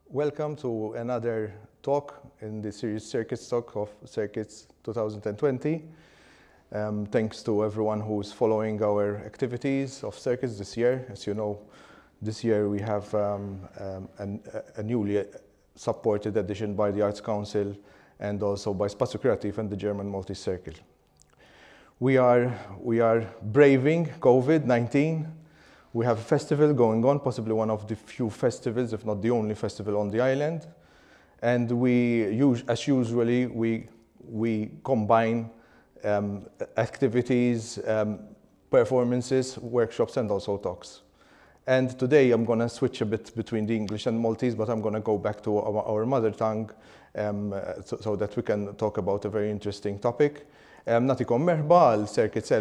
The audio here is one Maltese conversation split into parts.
Welcome to another talk in the series Circuits Talk of Circuits 2020. Thanks to everyone who's following our activities of Circuits this year. As you know, this year we have a newly supported edition by the Arts Council and also by Spazio Creative and the German Multi-Circle. We are braving COVID-19. We have a festival going on, possibly one of the few festivals, if not the only festival on the island. And as usually, we combine activities, performances, workshops, and also talks. And today I'm going to switch a bit between the English and Maltese, but I'm going to go back to our mother tongue so that we can talk about a very interesting topic. Natikom merħba għal Circuits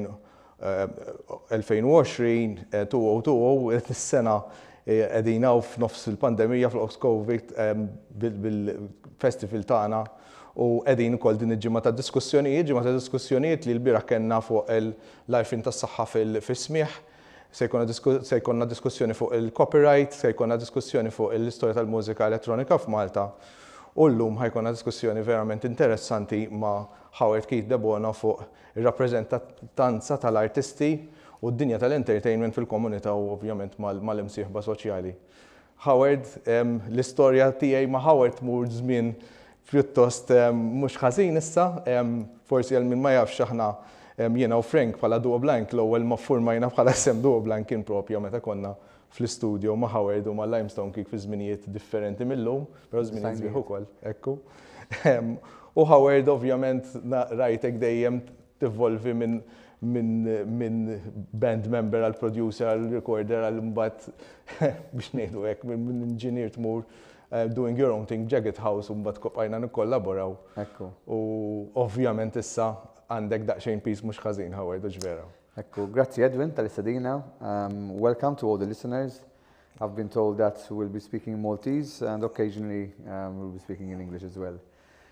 2020-2020 is-sena qegħdin hawn f'nofs il-pandemija fl-qofs Covid bil-festival tagħna u qegħdin ukoll din il-ġimgħa ta' diskussjonijiet li l-bieraħ kellna fuq l-għarfien tas-saħħa fis-smigħ. Se jkollna diskussjoni fuq il-copyright, se jkollna diskussjoni fuq l-istorja tal-mużika elettronika f'Malta. U llum ħajkonna diskussjoni verament interessanti ma' Keith Debono fuq ir-rappreżentanza tal-artisti u d-dinja tal-entertainment fil-komunità u ovvjament mal-imsieħba soċjali. Howard, l-istorja tiegħi ma' Howard tmur żmien pjuttost mhux ħażin issa, forsi għal min ma jafx aħna jiena u Frank bħala Duo Blank l-ewwel ma ffurmajna bħala sem Duo Blank kien propja meta konna fl-istudio ma' Howard u ma' Limestone Kick fi żminijiet differenti mill-lum, però żminijiet sbieħ ukoll, ekku. U Howard ovvjament rajtek dejjem tivolvi minn band member għal producer għal recorder għal mbagħad biex ngħidu hekk minn engineer tmur doing your own thing, Jagged House u mbagħad kopajna nikkollaboraw. Ekku. U ovvjament issa għandek daqsxejn piece mhux ħażin Howard u ġvera. Ecco, grazie Edwin tal-istadina. Welcome to all the listeners. I've been told that we'll be speaking Maltese and occasionally we'll be speaking in English as well.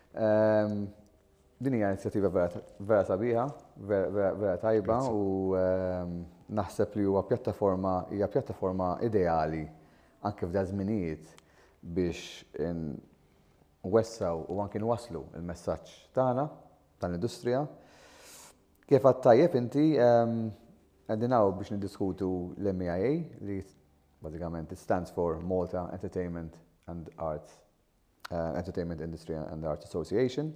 Din hija inizjattiva vera sabiħa, vera tajba u naħseb li hija pjattaforma ideali anke f'da żminijiet biex nwessaw u anke nwasslu il-messaġġ tagħna tal-industrija. Kif għattajjeb inti għedinaw biex nidiskutu l-MEIA li bażikament stands for Malta Entertainment and Arts Entertainment Industry and Arts Association.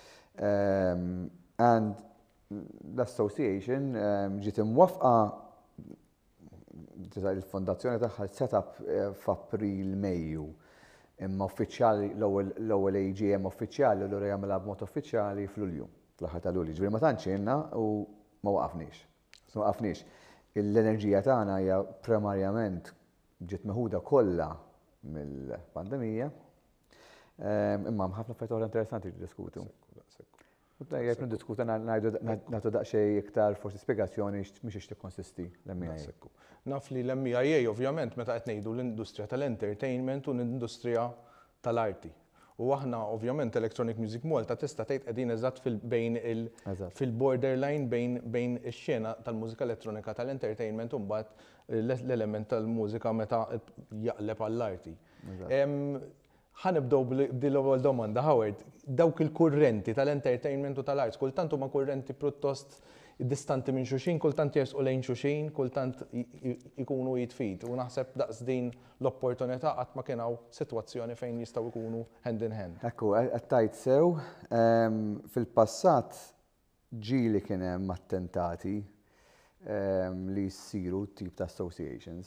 And l-association ġiet imwaffqa il-fondazzjoni tagħha set-up f'April Mejju. Imma uffiċjali l-ewwel AGM uffiċjali u l-ura jagħmilha b'mod uffiċjali f'Lulju. Fl-aħħar ta' Lulju. Ġifieri ma tantx għinna u ma waqafniex. L-enerġija tagħna hija primarjament ġiet meħuda kollha mill-pandemija. Imma ħafna affarijiet oħra interessanti jiddiskutu. Jekk niddiskutu nagħtu daqsxejn iktar forsi spjegazzjoni mhix tikkonsisti l-MEIA. Naf li l-MEIA ovvjament meta qed ngħidu l-industrija tal-entertainment u l-industrija tal-arti. U aħna ovvjament Electronic Music Malta tista' tgħid qegħdin eżatt fil-borderline bejn ix-xena tal-mużika elettronika tal-entertainment u mbagħad l-element tal-mużika meta jaqleb għall-arti. Ħanibdew bil-ewwel domanda, Howard, dawk il-kurrenti tal-entertainment u tal-arts, kultant huma kurrenti pjuttost distanti minn xulxin, kultant jersqu lejn xulxin, kultant ikunu jitfid. U naħseb daqs din l-opportunità qatt ma kien hawn sitwazzjoni fejn jistgħu jkunu hand in hand. Ekku, qed sew, fil-passat ġieli kien hemm attentati li jsiru tip ta' associations.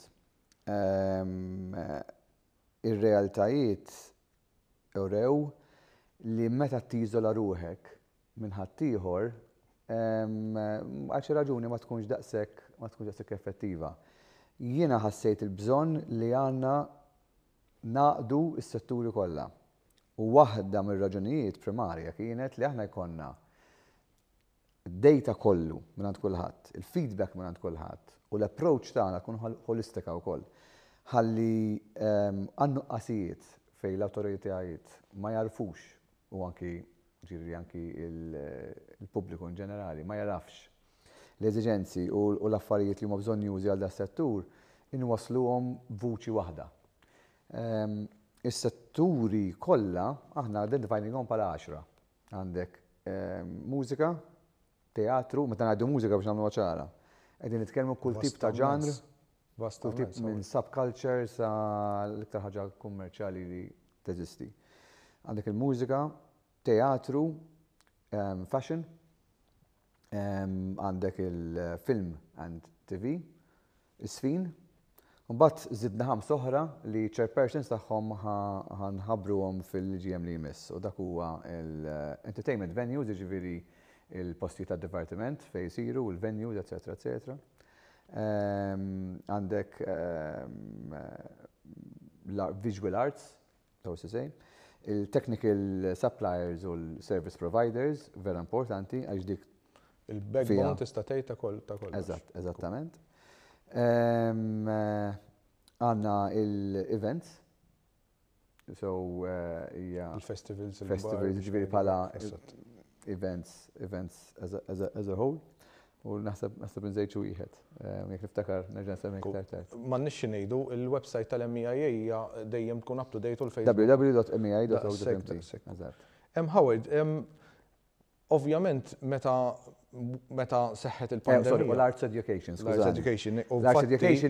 Ir-realtajiet ewrew li meta tiżola ruħek minn ħaddieħor għal xi raġuni ma tkunx daqshekk effettiva. Jiena ħassejt il-bżonn li għandna naqdu s-setturi kollha. U waħda mir-raġunijiet primarja kienet li aħna jkollna id-data kollu minn kulħadd, il-feedback minn kulħadd u l-approach tagħna tkun holistika wkoll. Ħalli għan-nuqqasijiet fejn l-awtoritajiet ma jarfux u anki il-pubbliku in ġenerali ma jarafx l-eżiġenzi u l-affarijiet li huma bżonn jużi għal das-settur inwassluhom vuċi waħda. is-setturi kollha aħna identifyinghom bħala 10. Għandek mużika, teatru, meta ngħidu mużika biex nagħmlu ċara. Qegħdin nitkellmu kull tip ta' ġanr, kull tip minn subculture sa l-iktar ħaġa kummerċjali li teżisti. Għandek il-mużika, teatru, fashion, għandek il-film and TV, is-sfin. Mbagħad żidna 5 oħra li chairpersons tagħhom ħanħabbruhom fil-GM li jmiss. U dak huwa l-entertainment venues, jiġifieri il-postijiet tad-dipartiment fejn isiru, il-venues, eċetera, eċetera. Għandek visual arts, il-technical suppliers u l-service providers, vera importanti, għax dik il-backbone tista' tgħid ta' koll. Eżattament. Għanna il-events, so il-festivals, ġviri pala events as a whole, u naħseb nżejċu wieħed. Jek niftakar nerġa' nsemmi iktar tard. Ma nixxi ngħidu il-website tal-MEIA hija dejjem tkun up to date u l-Facebook. www.meia.org. Howard, ovvjament meta seħħet il-pandemija. L-Arts Education, L-Arts Education. L-Arts Education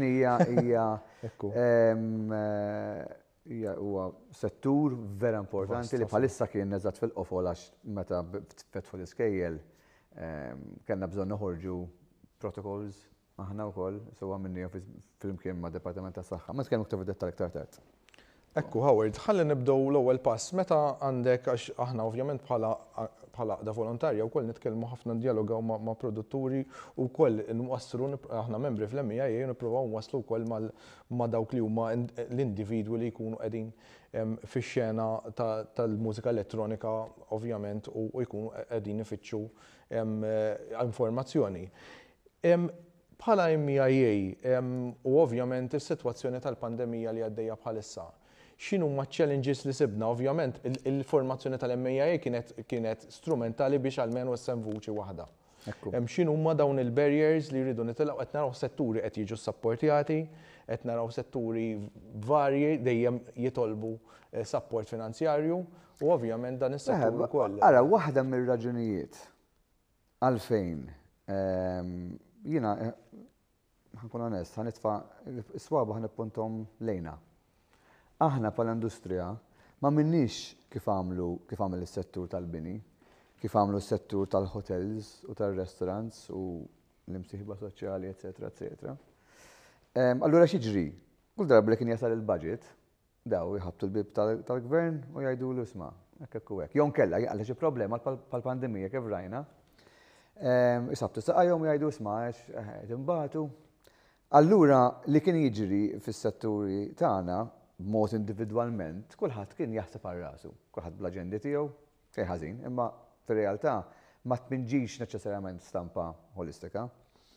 hija huwa settur vera importanti li bħalissa kien eżatt fil-qofol għax meta fetħu l-iskejjel kellna bżonn noħorġu protocols aħna wkoll sewwa minni fil-imkien ma' Departiment tas-Saħħa. Ma tkellmu aktar fid-dettall iktar tard. Ekku, Howard, ħalli nibdew l-ewwel pass. Meta għandek għax aħna ovvjament bħala da volontarja wkoll nitkellmu ħafna dialogaw ma' produtturi u wkoll nwassru aħna membri fl-MEIA nippruvaw nwasslu wkoll ma' dawk li huma l-individwi li jkunu qegħdin fix-xena tal-mużika elettronika ovvjament u jkunu qegħdin ifittxu informazzjoni. Bħala MEIA u ovvjament is-sitwazzjoni tal-pandemija li għaddejja bħalissa. X'inhu ma' challenges li sibna? Ovvjament il-formazzjoni tal-MEIA kienet strumentali biex almenu issem vuċi waħda. X'inhu ma' dawn il-barriers li jridu nitilgħu qed naraw setturi qed jiġu sapportjati, qed naraw setturi varji dejjem jitolbu support finanzjarju u ovvjament dan is-settur ukoll. Ara waħda mir-raġunijiet għalfejn jiena ħankun onest, ħanitfa' is-swaba ħanippunthom lejna. Aħna bħala-industrija ma minnix kif għamel is-settur tal-bini, kif għamlu s-settur tal-hotels u tal-restaurants u l-imsieħba soċjali, eċetera, eċetera. Allura x'jiġri? Kull darba li kien jasal il-budget, daw jħabtu l-bib tal-gvern u jgħidulu isma' hekk u hekk. Jew kella għalli xi problema bħall-pandemija kif rajna. Isabtu saqajhom jgħidu isma' imbagħtu. Allura li kien jiġri fis-setturi tagħna b'mod individwalment, kulħadd kien jaħseb għal rasu, kulħadd bl-aġendi tiegħu, xejn ħażin, imma fir-realtà ma tminġix neċessarjament stampa holistika.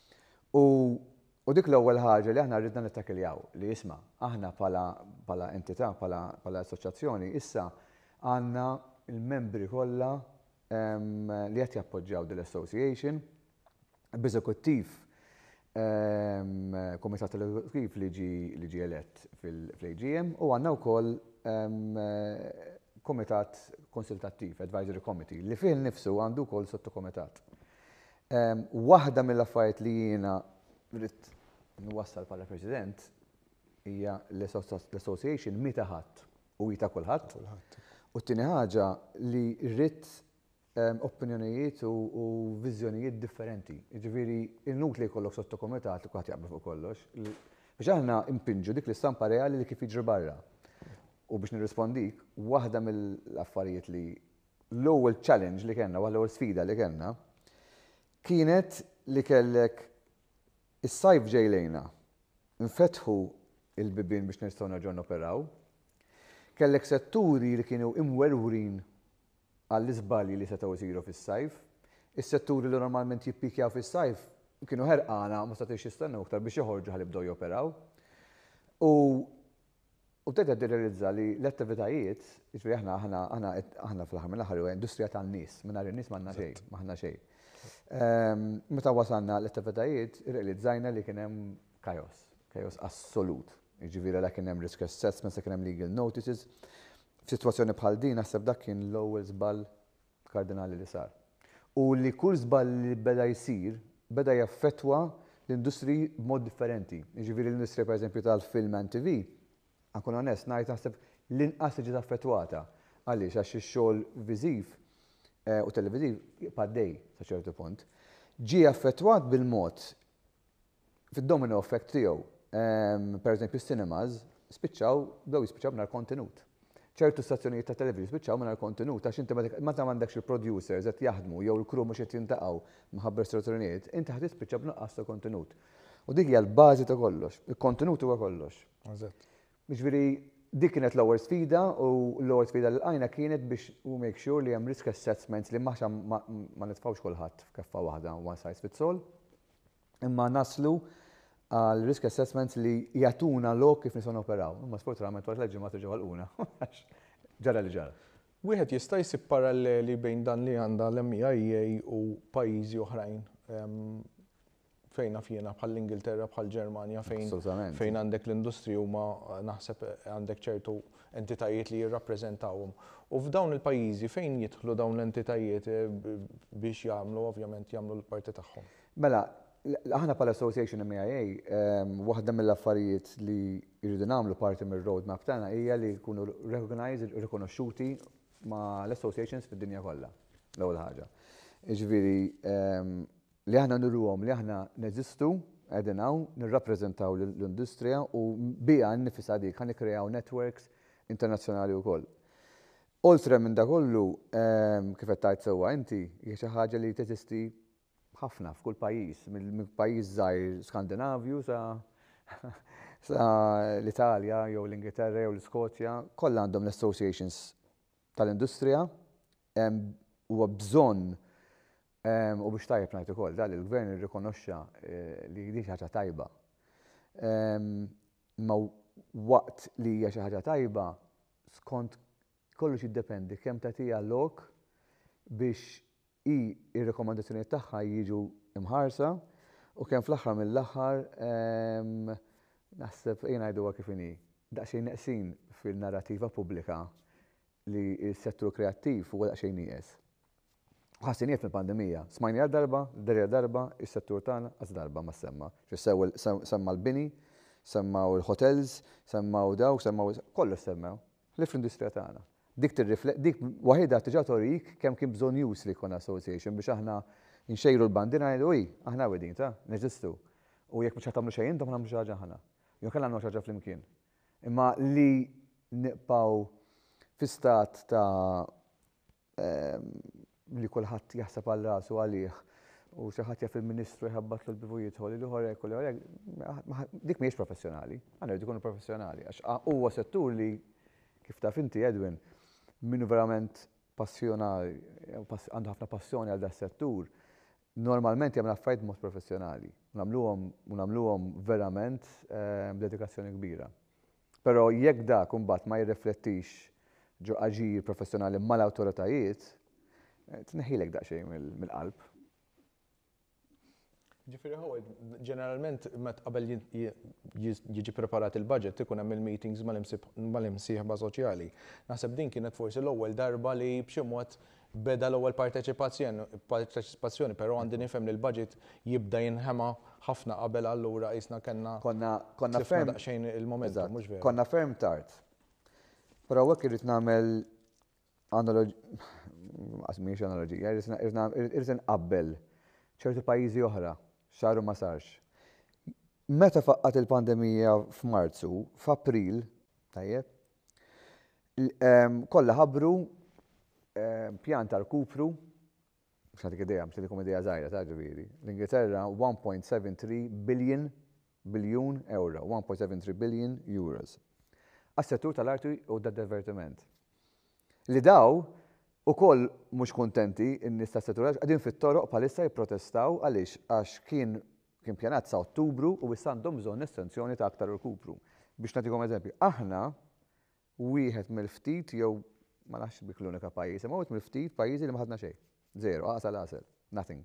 U dik l-ewwel ħaġa li aħna rridna nittakiljaw li isma' aħna bħala entità, bħala assoċjazzjoni, issa għandna il-membri kollha li qed jappoġġjaw dil-association, b'eżekuttiv komitat eżekuttiv li ġie elett fil-AGM u għandna wkoll komitat konsultattiv, advisory committee, li fih nifsu għandu wkoll sottokomitat. Waħda mill-affarijiet li jiena rrid nwassal bħala President hija l-association mi ta' ħadd u ta' kulħadd. U t-tieni ħaġa li rrid opinjonijiet u viżjonijiet differenti. Jiġifieri il-nut li jkollok sottokomitat li kulħadd jaqbel fuq kollox. Biex aħna impinġu dik l-istampa reali li kif jiġri barra. U biex nirrispondik, waħda mill-affarijiet li l-ewwel challenge li kellna, l-ewwel sfida li kellna, kienet li kellek is-sajf ġej lejna. Nfetħu il-bibien biex nistgħu nerġgħu noperaw. Kellek setturi li kienu imwerwrin għall-iżbalji li setgħu jsiru fis-sajf. Is-setturi li normalment jippikjaw fis-sajf kienu ħerqana ma setgħux jistennew aktar biex joħorġu ħalli jibdew joperaw. U bdejt realizza li l-attivitajiet, jiġri aħna fl-aħħar mill-aħħar huwa industrija tan-nies, mingħajr in-nies m'għandna xejn. Meta wasalna l-attivitajiet, irrealizzajna li kien hemm kajos assolut. Jiġifieri la kien hemm risk assessments, kien hemm legal notices. F'sitwazzjoni bħal din naħseb dak kien l-ewwel żball kardinali li sar. U li kull żball li beda jsir beda jaffettwa l-industri b'mod differenti. Jiġifieri l-industrija pereżempju tal-film and TV, ankun onest ngħid naħseb l-inqas li ġiet affettwata. Għaliex għax ix-xogħol viżiv u televiżiv paddej sa ċertu punt. Ġie affettwat bil-mod fid-domino effect tiegħu. Pereżempju cinemas bdew jispiċċaw mingħajr kontenut. ċertu stazzjonijiet ta' televiżjoni spiċċaw mingħajr kontenut għax inti meta m'għandekx il-producers qed jaħdmu jew il-crew mhux qed jintaqgħu minħabba istruzzjonijiet, inti ħad tispiċċa b'nuqqas ta' kontenut. U dik hija l-bażi ta' kollox, il-kontenut huwa kollox. Jiġifieri dik kienet l-ewwel sfida u l-ewwel sfida li lqajna kienet biex make sure li hemm risk assessments li ma nitfgħux kulħadd f'keffa waħda one size fits all, imma naslu għal risk assessments li jagħtuna lok kif nistgħu operaw. Imma sfortunatament wara l-ġimgħa ma terġgħu għalquna. Ġara li ġara. Wieħed jista' jsib paralleli bejn dan li għandha l-MEIA u pajjiżi oħrajn fejn naf jiena bħall-Ingilterra, bħall-Ġermanja fejn għandek l-industri huma naħseb għandek ċertu entitajiet li jirrappreżentawhom. U f'dawn il-pajjiżi fejn jidħlu dawn l-entitajiet biex jagħmlu ovvjament jagħmlu l-parti tagħhom. Mela, aħna bħala Association MEIA, waħda mill-affarijiet li jridu nagħmlu parti mir-roadmap tagħna hija li jkunu recognized, rikonoxxuti ma' l-associations fid-dinja kollha. L-ewwel ħaġa. Jiġifieri li aħna nurruhom li aħna neżistu qegħdin hawn nirrappreżentaw l-industrija u biha nnifisha dik ħa nikkreaw networks internazzjonali wkoll. Oltre minn dak kollu, kif qed tgħid sewwa inti, hija xi ħaġa li teżisti ħafna f'kull pajjiż, minn pajjiż żgħir Skandinavju sa l-Italja jew l-Ingilterra jew l-Iskotja, kollha għandhom l-associations tal-industrija huwa bżonn u biex tajjeb ngħid ukoll dan il-gvern irrikonoxxa li din xi ħaġa tajba. Ma waqt li hija xi ħaġa tajba skont kollox jiddependi kemm tagħtiha lok biex ir-rekomandazzjonijiet tagħha jiġu imħarsa u kemm fl-aħħar mill-aħħar naħseb ngħiduha kif inhi daqsxejn neqsin fil-narrattiva pubblika li s-settur kreattiv huwa daqsxejn nieqes. Ħassinijiet fil-pandemija, smajni darba, darba, is-settur tagħna għaz darba ma semma. Semma l-bini, semmaw il-hotels, semmaw dawk, semmaw kollox semmew. L-industrija tagħna. Dik waħedha tiġa torik kemm kien bżonn jus li jkun association biex aħna nxejru l-bandina ngħidu aħna wedin ta' neżistu. U jekk mhux qed tagħmlu xejn intom nagħmlu xi ħaġa aħna. Jew kellha nagħmlu xi ħaġa flimkien. Imma li nibqgħu fi stat ta' li kulħadd jaħseb għal rasu għalih u xi ħadd jaf il-Ministru jħabbatlu l-bivu jidħol li ħorek u dik mhijiex professjonali, għandna rridu ikunu professjonali għax huwa settur li kif taf inti Edwin minnu verament passjonali, għandu ħafna passjoni għal das-settur, normalment jagħmel affarijiet mod professjonali, nagħmluhom verament b'dedikazzjoni kbira. Però jekk dak imbagħad ma jirriflettix ġo aġir professjonali mal-awtoritajiet, tneħħilek daqsxejn mill-qalb. Ġifieri Howard, ġeneralment meta qabel jiġi preparat il-budget ikun hemm il-meetings mal-imsieħba soċjali. Naħseb din kienet forsi l-ewwel darba li b'xi mod beda l-ewwel parteċipazzjoni, però għandi nifhem li l-budget jibda jinħema ħafna qabel allura qisna kellna ferm daqsxejn il-moment, mhux veru. Konna ferm tard. Però hekk irid nagħmel analogija, irid inqabbel ċertu pajjiżi oħra, xaru ma sarx. Meta faqqat il-pandemija f'Marzu, f'April, tajjeb, kollha ħabbru pjan ta' rkupru, mhux ħadik idea, mhux ħadikom idea żgħira ta' ġifieri. L-Ingilterra 1.73 biljun euro, 1.73 billion euros. Għas-settur tal-arti u tad-divertiment. Li daw ukoll mhux kuntenti n-nies tas-settur qegħdin fit-toroq bħalissa jipprotestaw għaliex għax kien pjanat sa Ottubru u issa għandhom bżonn estensjoni ta' aktar rkupru. Biex nagħtikom eżempju, aħna wieħed mill-ftit jew ma nafx bik l-unika pajjiż, imma wieħed mill-ftit pajjiżi li ma ħadna xejn. Zero, qasal, nothing.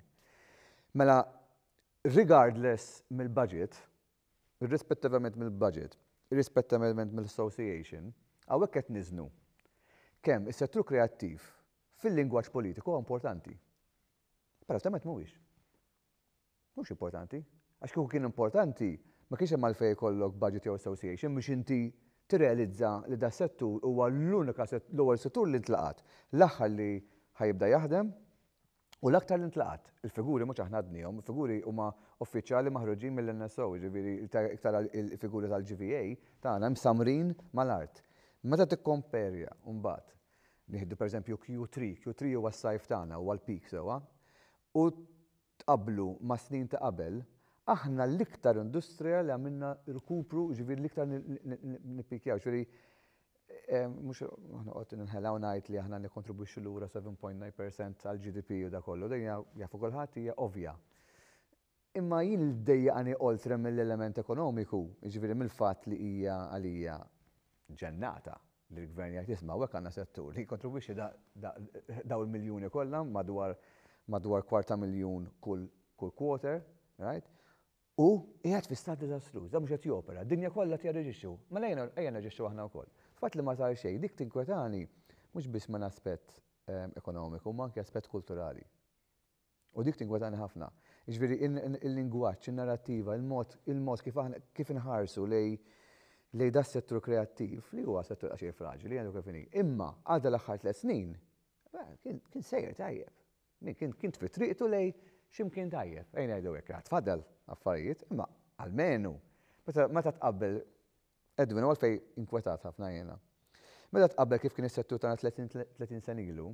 Mela, regardless mill-budget, irrispettivament mill-budget, irrispettament mill-association, hawnhekk qed niżnu kemm is-settur kreattiv fil-lingwaġġ politiku huwa importanti. Pratikament mhuwiex. Mhux importanti. Għax kieku kien importanti, ma kienx hemm għalfejn jkollok budget jew association biex inti tirrealizza li da settur huwa l-unika l-ewwel settur li ntlaqat. L-aħħar li ħajibda jaħdem u l-aktar li ntlaqat. Il-figuri mhux aħna għadnihom, il-figuri huma uffiċjali maħruġin mill-NSO, ġifieri iktar il-figuri tal-GVA tagħna msamrin mal-art. Meta tikkomperja mbagħad nieħdu pereżempju Q3 huwa s-sajf tagħna huwa l-peak sewwa, u tqabblu ma' snin ta' qabel, aħna l-iktar industrija li għamilna rkupru, ġifieri l-iktar nippikjaw, ġifieri mhux aħna qed inħelaw ngħid li aħna nikkontribwixxu lura 7.9% għall-GDP u da kollu, din jafu kulħadd hija ovvja. Imma jien ddejjaqani oltre mill-element ekonomiku, ġifieri mill-fatt li hija għalija ġennata li l-gvern jgħid jisma' hekk għandna settur li jkontribwixxi daw il-miljuni kollha madwar 250,000 kull quarter, right? U qiegħed fi stat diżastruż, da mhux qed jopera, d-dinja kollha tirreġixxu, ma ejja neġixxu aħna wkoll. Fatt li ma sar xejn, dik tinkwetani mhux biss minn aspett ekonomiku, ma anke aspett kulturali. U dik tinkwetani ħafna. Jiġifieri il-lingwaġġ, in-narrattiva, il-mod kif inħarsu lej da settur kreattiv li huwa settur għaxej fraġili għandu kif inhi. Imma għadha l-aħħar 3 snin kien sejjer tajjeb. Kien tfi triqtu lej x'imkien tajjeb. Ejn ngħidu hekk tfadal affarijiet, imma għalmenu meta tqabbel Edwin għalfejn inkwetat ħafna jiena. Meta tqabbel kif kien is-settur tagħna 30 sen ilu,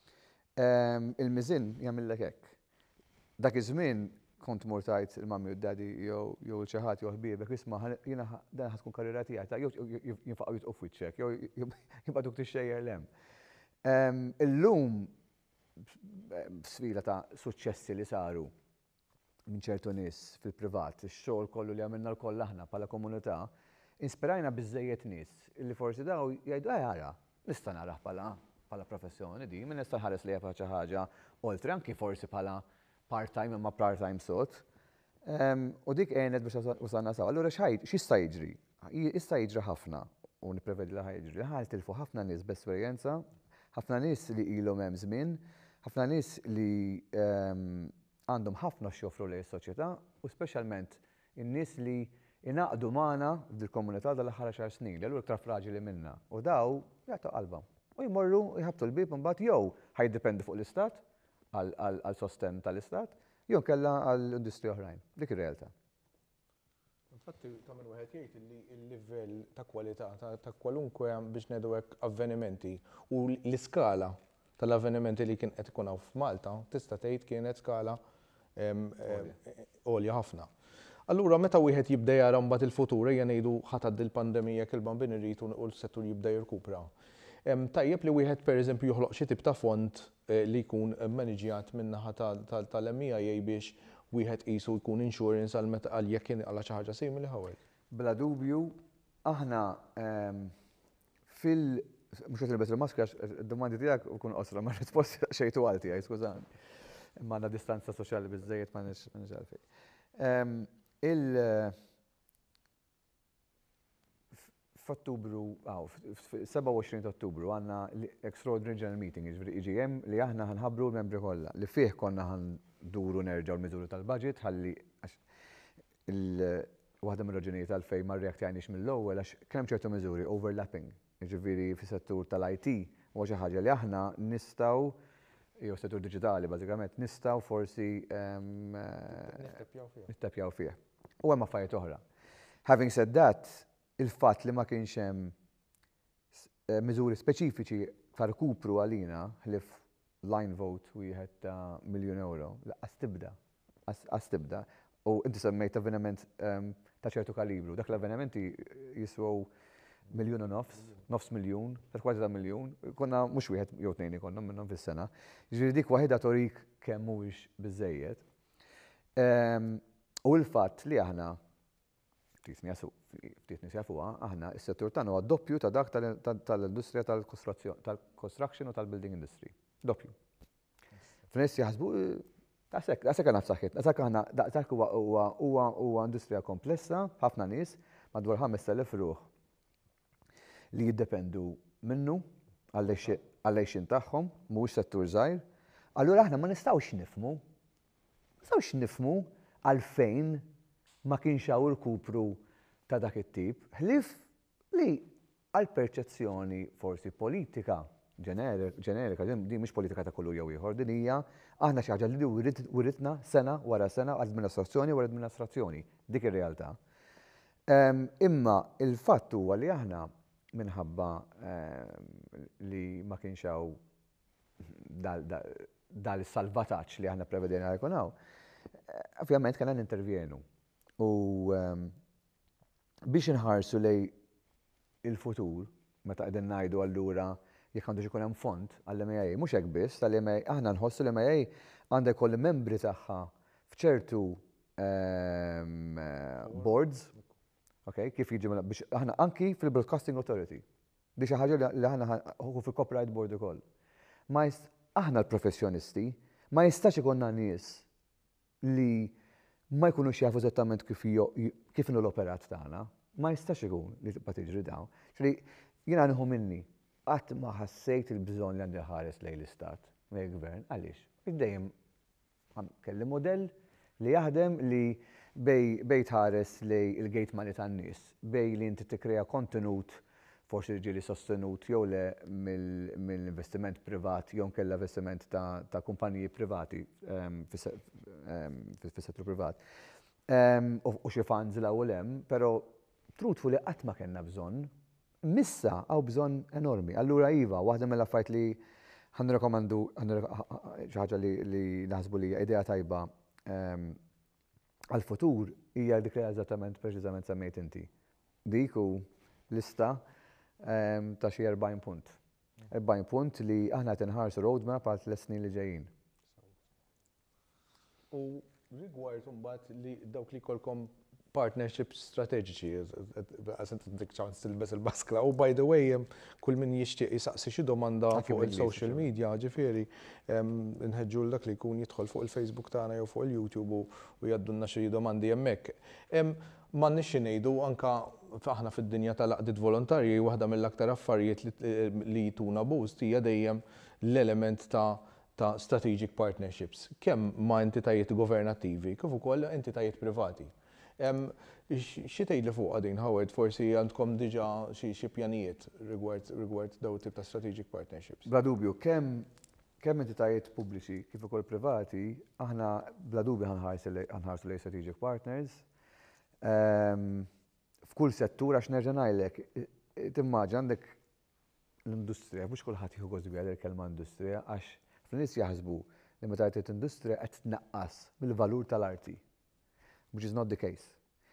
il-miżin jagħmellek hekk. Dak iż-żmien kont mur tajt il-mammi u d-dadi jew xi ħadd jew ħbiebek isma' jiena dan ħad tkun karriera tiegħek ta' jew jinfaqgħu jitqu f'wiċċek jew jibgħaduk tixxejjer lem. Illum sfida ta' suċċessi li saru minn ċertu nies fil-privat, ix-xogħol kollu li għamilna l-koll aħna bħala komunità, inspirajna biżżejjed nies illi forsi daw jgħidu ara, nista' narah bħala professjoni di, min nista' nħares li xi ħaġa oltre anki forsi bħala part-time imma part-time sot. U dik għenet biex usanna sawa. Allura x'jista' jiġri? Jista' jiġri ħafna u nipprevedi li ħajġri. Ħaltilfu ħafna nies b'esperjenza, ħafna nies li ilhom hemm żmien, ħafna nies li għandhom ħafna x'joffru lejn is-soċjetà u speċjalment in-nies li inaqdu magħna fil-komunità dal-aħħar 10 snin li allura iktar fraġili minnha. U daw jagħtu qalbhom. U jmorru jħabtu l-bib imbagħad jew ħajdependi fuq l-istat għal sosten tal-istat, jew kellha għall-industrija oħrajn. Dik ir-realtà. Infatti ta' minn wieħed jgħid li l-livell ta' kwalità ta' kwalunkwe biex ngħidu hekk avvenimenti u l-iskala tal-avvenimenti li kien qed ikun hawn f'Malta tista' tgħid kienet skala għolja ħafna. Allura meta wieħed jibda jara mbagħad il-futur ejja ngħidu ħatgħaddi l-pandemija kelban bin irrid u l-settur jibda jirkupra. Tajjeb li wieħed pereżempju joħloq xi tip ta' fond li jkun maniġjat min-naħa tal-MEIA biex wieħed qisu jkun insurance għal meta għal jekk kien għal xi ħaġa simili ħawek. Bla dubju, aħna mhux qed ilbes il-maskra id-domandi tiegħek ikun qosra ma risposti xejtu għalti għaj skużani. Imma għandna distanza soċjali biżżejjed ma nix għalfejn. F'Ottubru, 27 ta' Ottubru għandna l-Extraordinary General Meeting, jiġifieri EGM li aħna ħanħabbru l-membri kollha li fih konna ħanduru nerġgħu l-miżuri tal-budget ħalli waħda mir-raġunijiet għalfejn ma rreaktjajniex mill-ewwel għax kien hemm ċertu miżuri overlapping, jiġifieri fis-settur tal-IT huwa xi ħaġa li aħna nistgħu jew settur diġitali bażikament nistgħu forsi nittepjaw fih. U hemm affarijiet oħra. Having said that, il-fatt li ma kienx hemm miżuri speċifiċi ta' rkupru għalina ħlif line vote wieħed ta' €1,000,000 laqqas tibda. U inti semmejt avveniment ta' ċertu kalibru. Dak l-avvenimenti jiswew nofs miljun, kważi ta' miljun. Konna mhux wieħed jew tnejn ikollna minnhom fis-sena. Jiġifieri dik waħedha torik kemm mhuwiex biżżejjed. U l-fatt li aħna ftit nies jafuha, aħna s-settur tagħna huwa doppju ta' dak tal-industrija tal-construction u tal-building industry. Doppju. F'nies jaħsbu daqshekk għandna f'saħħitna, daqshekk aħna daqshekk huwa industrija komplessa, ħafna nies, madwar 5,000 ruħ li jiddependu minnu għall-għexin tagħhom, mhuwiex settur żgħir. Allura aħna ma nistgħux nifhmu għalfejn ma kienx hawn irkupru ta' dak it-tip, ħlief li għall-perċezzjoni forsi politika ġenerika, din mhux politika ta' kullu jew ieħor, din hija aħna xi ħaġa li wiritna sena wara sena, administrazzjoni wara administrazzjoni, dik ir-realtà. Imma il-fatt huwa li aħna minħabba li ma kienx hawn dal-salvataġġ li aħna prevedejna jkun hawn, ovvjament kellna nintervjenu. U biex inħarsu lej il-futur, meta qegħdin ngħidu allura jekk għandu ikun hemm fond għall-MEIA, mhux hekk biss, tal-MEIA aħna nħossu l-MEIA għandha jkoll membri tagħha f'ċertu boards, kif jiġi biex aħna anki fil-Broadcasting Authority. Di xi ħaġa li aħna fil-Copyright Board ukoll. Aħna l-professjonisti ma jistax ikonna nies li ma jkunux jafu eżattament kif inhu l-operat tagħna, ma jistax ikun li tibqa' tiġri dawn. Jiena nieħu minni qatt ma ħassejt il-bżonn li għandi ħares lejn l-istat, lejn il-gvern, għaliex? Dejjem kelli modell li jaħdem li bej tħares lejn il-gate money tan-nies, bej li inti tikkrea kontenut forsi ġieli sostenut jew le mill-investiment privat jew kellha investiment ta' kumpaniji privati fis-settur privat. U xi funds l-ewwel hemm, però truthfully qatt ma kellna bżonn. Missa hawn bżonn enormi. Allura iva, waħda mill-affarijiet li ħanrekomandu xi ħaġa li naħsbu li hija idea tajba għall-futur hija dik li eżattament preċiżament semmejt inti. Dik hu lista ta' xi 40 punt. 40 punt li aħna tinħarsu roadmap għal 3 snin li ġejjin. U rigward imbagħad li dawk li jkollkom partnerships strateġiċi, għasent dik ċans tilbes il-baskla, u by the way, kull min jixtieq jisaqsi xi domanda fuq il-social media, ġifieri, nħeġġu dak li jkun jidħol fuq il-Facebook tagħna jew fuq il-YouTube u jaddunna xi domandi hemmhekk. M'għandniex ngħidu anke aħna fid-dinja tal-għaqdiet volontarji, waħda mill-aktar affarijiet li jtuna boost hija dejjem l-element ta' strategic partnerships, kemm ma' entitajiet governattivi kif ukoll entitajiet privati. Xi tgħidli fuq din, Howard, forsi għandkom diġà xi pjanijiet rigward dawn tip ta' strategic partnerships? Bla dubju, kemm entitajiet pubbliċi kif ukoll privati, aħna bla dubju ħanħarsu lejn strategic partners. F'kull settur għax nerġa' ngħidlek, timmaġa għandek l-industrija, mhux kulħadd jieħu gost bih il-kelma industrija għax f'nies jaħsbu li meta tgħid industrija qed tnaqqas mill-valur tal-arti, which is not the case.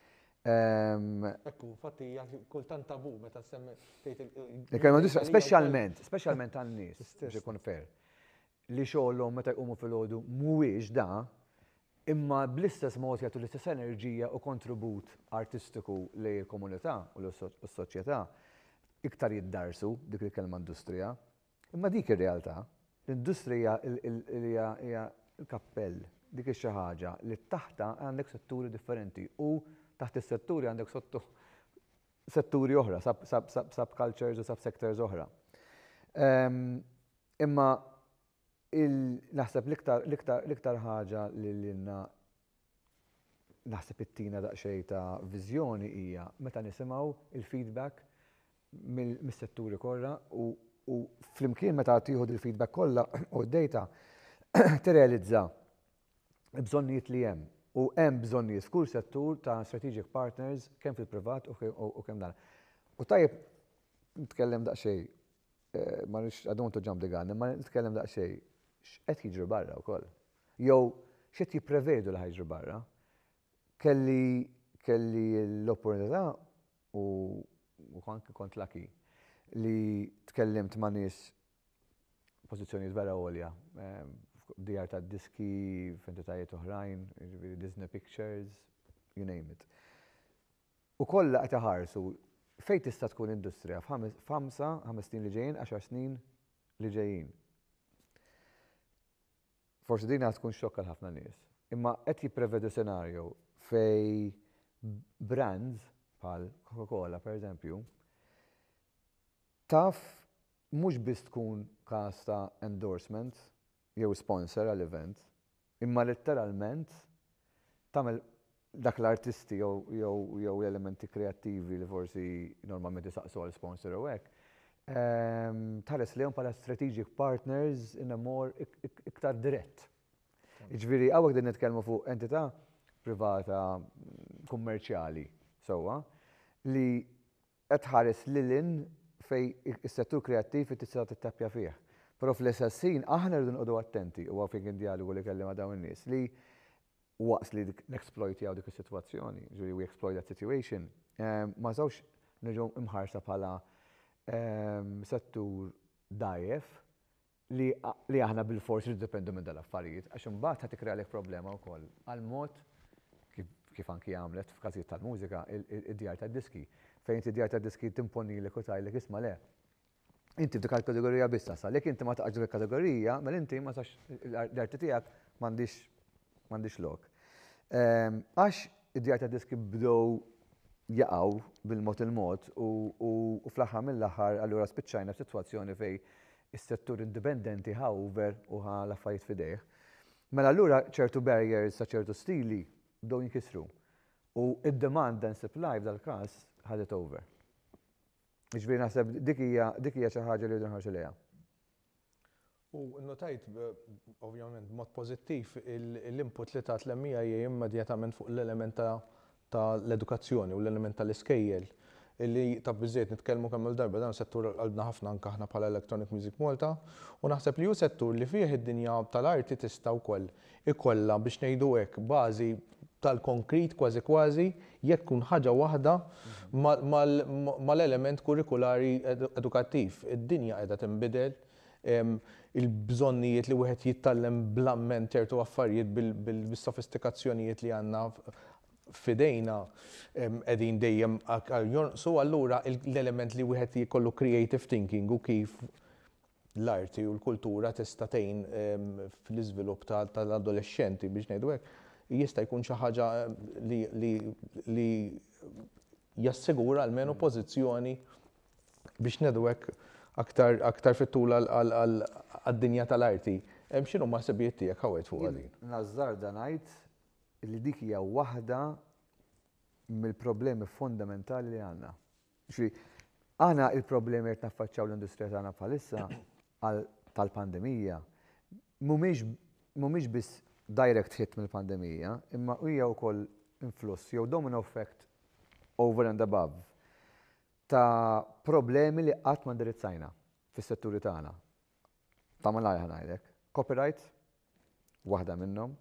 Ekku, infatti kultant tabu meta semmi il-kelma industrija speċjalment għan-nies biex ikun fair. Li xogħolhom meta jqumu filgħodu mhuwiex da, imma bl-istess mod jagħtu l-istess enerġija u kontribut artistiku lejn il-komunità u l-soċjetà iktar jiddarsu dik il-kelma industrija. Imma dik ir-realtà. L-industrija hija l-kappell, dik xi ħaġa li taħta għandek setturi differenti u taħt is-setturi għandek setturi oħra, sub-cultures u sub-sectors oħra. Imma naħseb l-iktar ħaġa li naħseb it-tina daqsxejn ta' viżjoni hija meta nisimgħu il-feedback mis-setturi kollha u flimkien meta tieħu il-feedback kollha u d-data tirrealizza l-bżonnijiet li hemm. U hemm bżonnijiet f'kull settur ta' strategic partners kemm fil-privat u kemm dan. U tajjeb nitkellem daqsxejn, ma nix I don't want to jump the gun, ma nitkellem daqsxejn x'qed jiġri barra wkoll. Jew x'qed jipprevedu li ħajġri barra. Kelli l-opportunità u anke kont lucky li tkellimt ma' nies pożizzjonijiet vera għolja, djar ta' diski, f'entitajiet oħrajn, Disney Pictures, you name it. U kollha qed iħarsu fejn tista' tkun industrija f'5 snin li ġejjin, 10 snin li ġejjin. Forsi din tkun xokk għal ħafna nies. Imma qed jipprevedu senarju fej brands bħal Coca-Cola, per eżempju, taf mhux biss tkun każ ta' endorsement jew sponsor għall-event, imma letteralment tagħmel dak l-artisti jew elementi kreattivi li forsi normalment isaqsu għal sponsor u hekk, tħares lehom bħala strategic partners in a more iktar dirett. Jiġifieri hawnhekk din nitkellmu fuq entità privata kummerċjali sewwa li qed tħares lilin fej is-settur kreattiv tista' tittappja fih. Però fl-istessin aħna rridu nqogħdu attenti u fejn dialogu li kelli ma' dawn in-nies li waqs li n-exploitjaw dik is-sitwazzjoni, ġifieri we exploit that situation, ma żewx nerġgħu imħarsa bħala settur dajjef li aħna bil-fors jiddependu minn dal-affarijiet, għax imbagħad ħadd ikrea lek problema wkoll għal-mod kif anki għamlet f'każijiet tal-mużika id-djar tad-diski. Fejn id-djar tad-diski timponilek u tajlek isma' le. Inti f'dik il-kategorija biss tasal, jekk inti ma taqgħux dik il-kategorija, mela inti ma sax l-arti tiegħek m'għandix lok. Għax id-djar tad-diski bdew jaqgħu bil-mod il-mod u fl-aħħar mill-aħħar allura spiċċajna f'sitwazzjoni fejn is-settur indipendenti ħa over u ħa l-affarijiet f'idejh. Mela allura ċertu barriers sa ċertu stili bdew jinkisru. U id-demand and supply f'dal-każ ħadet over. Jiġifieri naħseb dik hija xi ħaġa li rridu nħarsu lejha. U notajt ovvjament mod pożittiv l-input li tat l-MEIA hija immedjatament fuq l-element tal-edukazzjoni u l-element tal-iskejjel. Illi ta' biżżejjed nitkellmu kemm il-darba dan settur qalbna ħafna anke aħna bħala Electronic Music Malta u naħseb li hu settur li fih id-dinja tal-arti tista' wkoll ikollha biex ngħidu hekk bażi tal-konkrit kważi kważi jekk tkun ħaġa waħda mal-element kurrikulari edukattiv. Id-dinja qiegħda tinbidel, il-bżonnijiet li wieħed jittallem blamment ċertu affarijiet bil-sofistikazzjonijiet li għandna fidejna qegħdin dejjem jonqsu, allura l-element li wieħed jkollu creative thinking u kif l-arti u l-kultura tista' tgħin fl-iżvilupp tal-adolescenti biex ngħidu hekk jista' jkun xi ħaġa li jassigura almenu pożizzjoni biex ngħidu hekk aktar fit-tul għad-dinja tal-arti. X'inhu ma ħsibijiet tiegħek hawnhekk fuq għadin? Nażżarda ngħid li dik hija waħda mill-problemi fondamentali li għandna. Aħna il-problemi qed naffaċċjaw l-industrija tagħna bħalissa tal-pandemija mhumiex biss direct hit mill-pandemija, imma hija wkoll influss jew domino effect over and above ta' problemi li qatt ma ndirizzajna fis-setturi tagħna. Ta' malajr ngħidlek. Copyright, waħda minnhom.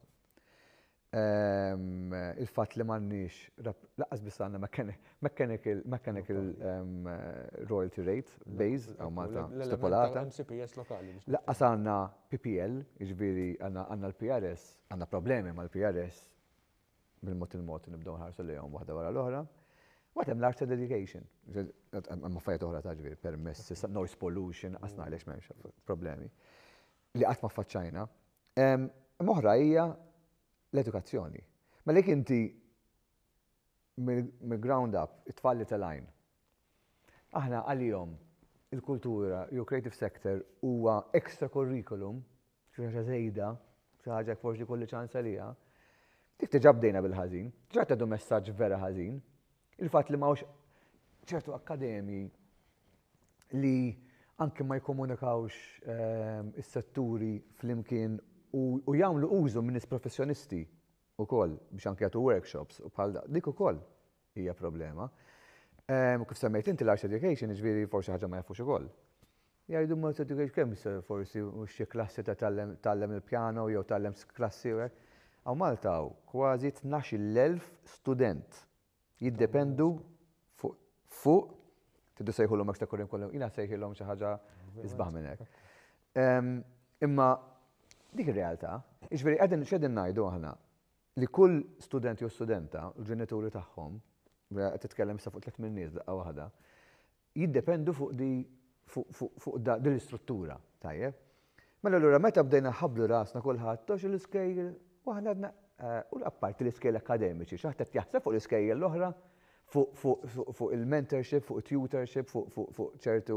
Il-fatt li m'għandniex laqqas biss għandna mechanical royalty rate base għaw Malta stipulata. Laqqas għandna PPL, jiġifieri għandna l-PRS, għandna problemi mal-PRS bil-mod il-mod nibdew nħarsu lejhom waħda wara l-oħra. Watem l-art dedication, ma fajt oħra ta' ġifieri permessi, noise pollution, qasna għaliex m'hemmx problemi li qatt ma faċċajna. Moħra hija l-edukazzjoni. Ma lek inti mill-ground up it-tfalli tal-għajn. Aħna għalihom il-kultura jew creative sector huwa extra curriculum, xi ħaġa żejda, xi ħaġa forsi kolli ċans għaliha. Dik diġà bdejna bil-ħażin, ġa tgħidu messaġġ vera ħażin. Il-fatt li m'hawnx ċertu akkademi li anke ma jkomunikawx is-setturi flimkien u jagħmlu użu minn nies professjonisti wkoll biex anke jagħtu workshops u bħal dik ukoll hija problema. Kif semmejt inti l-art education jiġifieri forsi ħaġa ma jafux ukoll. Jgħidu art education kemm forsi xi klassi ta' tallem il-pjano jew tallem klassi u hekk. Hawn Malta kważi 12,000 student jiddependu fuq tiddu sejħulhom extra curriculum, jiena sejħilhom xi ħaġa isbaħ minn hekk. Imma dik ir-realtà, jiġifieri qegħdin x'qegħdin ngħidu aħna li kull student jew studenta u l-ġenituri tagħhom, qed titkellem issa fuq 3 nies daqqa waħda, jiddependu fuq din l-istruttura, tajjeb. Mela allura meta bdejna ħabblu rasna kulħadd tox l-iskejjel u aħna u apparti l-iskejjel akademiċi, x'aħna qed jaħseb fuq l-iskejjel l-oħra fuq il-mentorship, fuq tutorship, fuq ċertu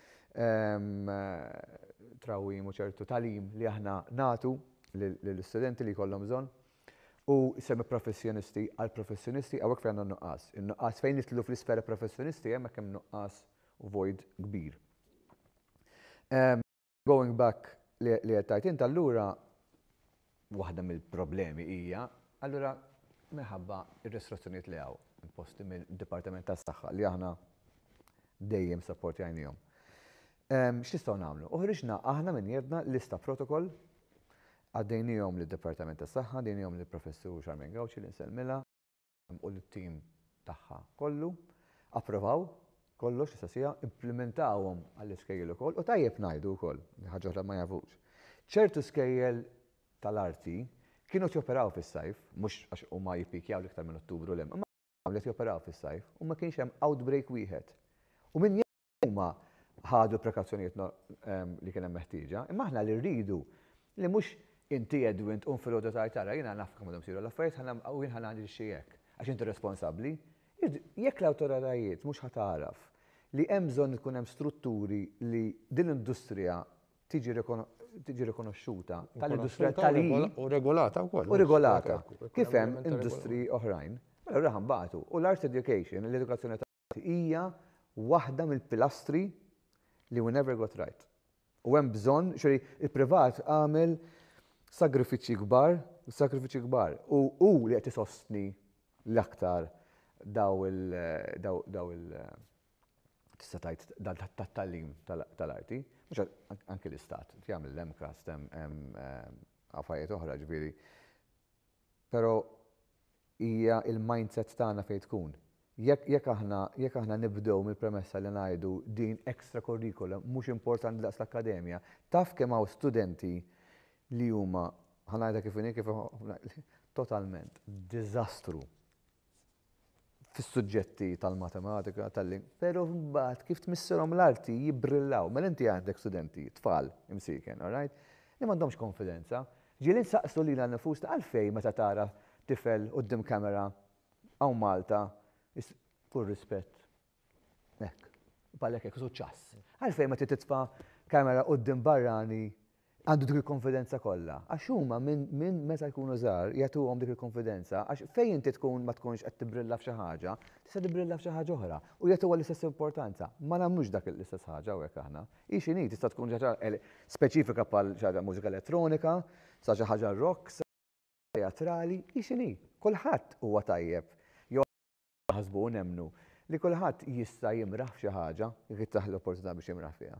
trawim u ċertu talim li aħna natu l-studenti li kollhom bżonn. U semmi professjonisti għal professjonisti għawek fejn għandu nuqqas. Il-nuqqas fejn nitlu fl-isfera professjonisti hemmhekk hemm nuqqas u void kbir. Going back li għettajt int allura waħda mill-problemi hija allura minħabba ir-restrizzjonijiet li hawn imposti mill-Dipartiment tas-Saħħa li aħna dejjem supportjajnihom. X'nistgħu nagħmlu? Uħriġna aħna minn jedna lista protokoll għaddejnihom lid-Dipartiment tas-Saħħa, għaddejnihom lill-Professur Charmaine Gawci li nsellmilha u l-tim tagħha kollu, approvaw kollox sasija, implementawhom għall-iskejjel ukoll u tajjeb ngħidu wkoll, ħaġa oħra ma jafux. ċertu skejjel tal-arti kienu joperaw fis-sajf, mhux għax huma jippikjaw l-iktar minn Ottubru l-hemm, imma għamlet joperaw fis-sajf u ma kienx hemm outbreak wieħed. U minn huma ħadu prekazzjonijiet li kien hemm meħtieġa, imma aħna li rridu li mhux inti Edwin tqum fil-għodu tara jiena naf kemm siru l-affarijiet u jien ħanagħmel xi hekk għax inti responsabbli. Jekk l-awtoritajiet mhux ħataraf li hemm bżonn ikun hemm strutturi li din l-industrija tiġi rikonoxxuta tal-industrija tal-in u regolata wkoll. U regolata. Kif hemm industri oħrajn. Mela raħan bagħtu. U l-art education, l-edukazzjoni tal-arti hija waħda mill-pilastri li we never got right. U hemm bżonn xi il-privat għamel sagrifiċċji kbar, u li qed isostni l-aktar daw tista' tgħid tat-tagħlim tal-arti, mhux anke l-istat, jagħmel l-MCAS hemm affarijiet oħra ġifieri. Però hija il-mindset tagħna fejn tkun. Jekk aħna nibdew mill-premessa li ngħidu din extra curriculum mhux importanti daqs l-akkademja, taf kemm hawn studenti li huma ħanajda kif totalment diżastru fis-suġġetti tal-matematika, tal-lingwa, però mbagħad kif tmissilhom l-arti jibbrillaw. Mela inti għandek studenti, tfal imsiken, all right? Li m'għandhomx konfidenza. Ġieli nsaqsu lilha nfusna għalfejn meta tara tifel quddiem kamera hawn Malta, kull rispett. Hekk, bħalek hekk suċċass. Għalfejn meta titfa' kamera quddiem barrani għandu dik il-konfidenza kollha. Għax huma minn meta jkunu żgħar jagħtuhom dik il-konfidenza, għax fejn inti tkun ma tkunx qed tibrilla f'xi ħaġa, tista' tibrilla f'xi ħaġa oħra u jagħtuha l-istess importanza. Ma nagħmlux dak l-istess ħaġa hawnhekk aħna. Ix inhi tista' tkun ħaġa speċifika bħal xi ħaġa mużika elettronika, sa xi ħaġa rock, sa teatrali, ix inhi. Kulħadd huwa tajjeb. Jew ħasbu nemnu li kulħadd jista' jimraħ f'xi ħaġa jekk ittaħ l-opportunità biex jimraħ fiha.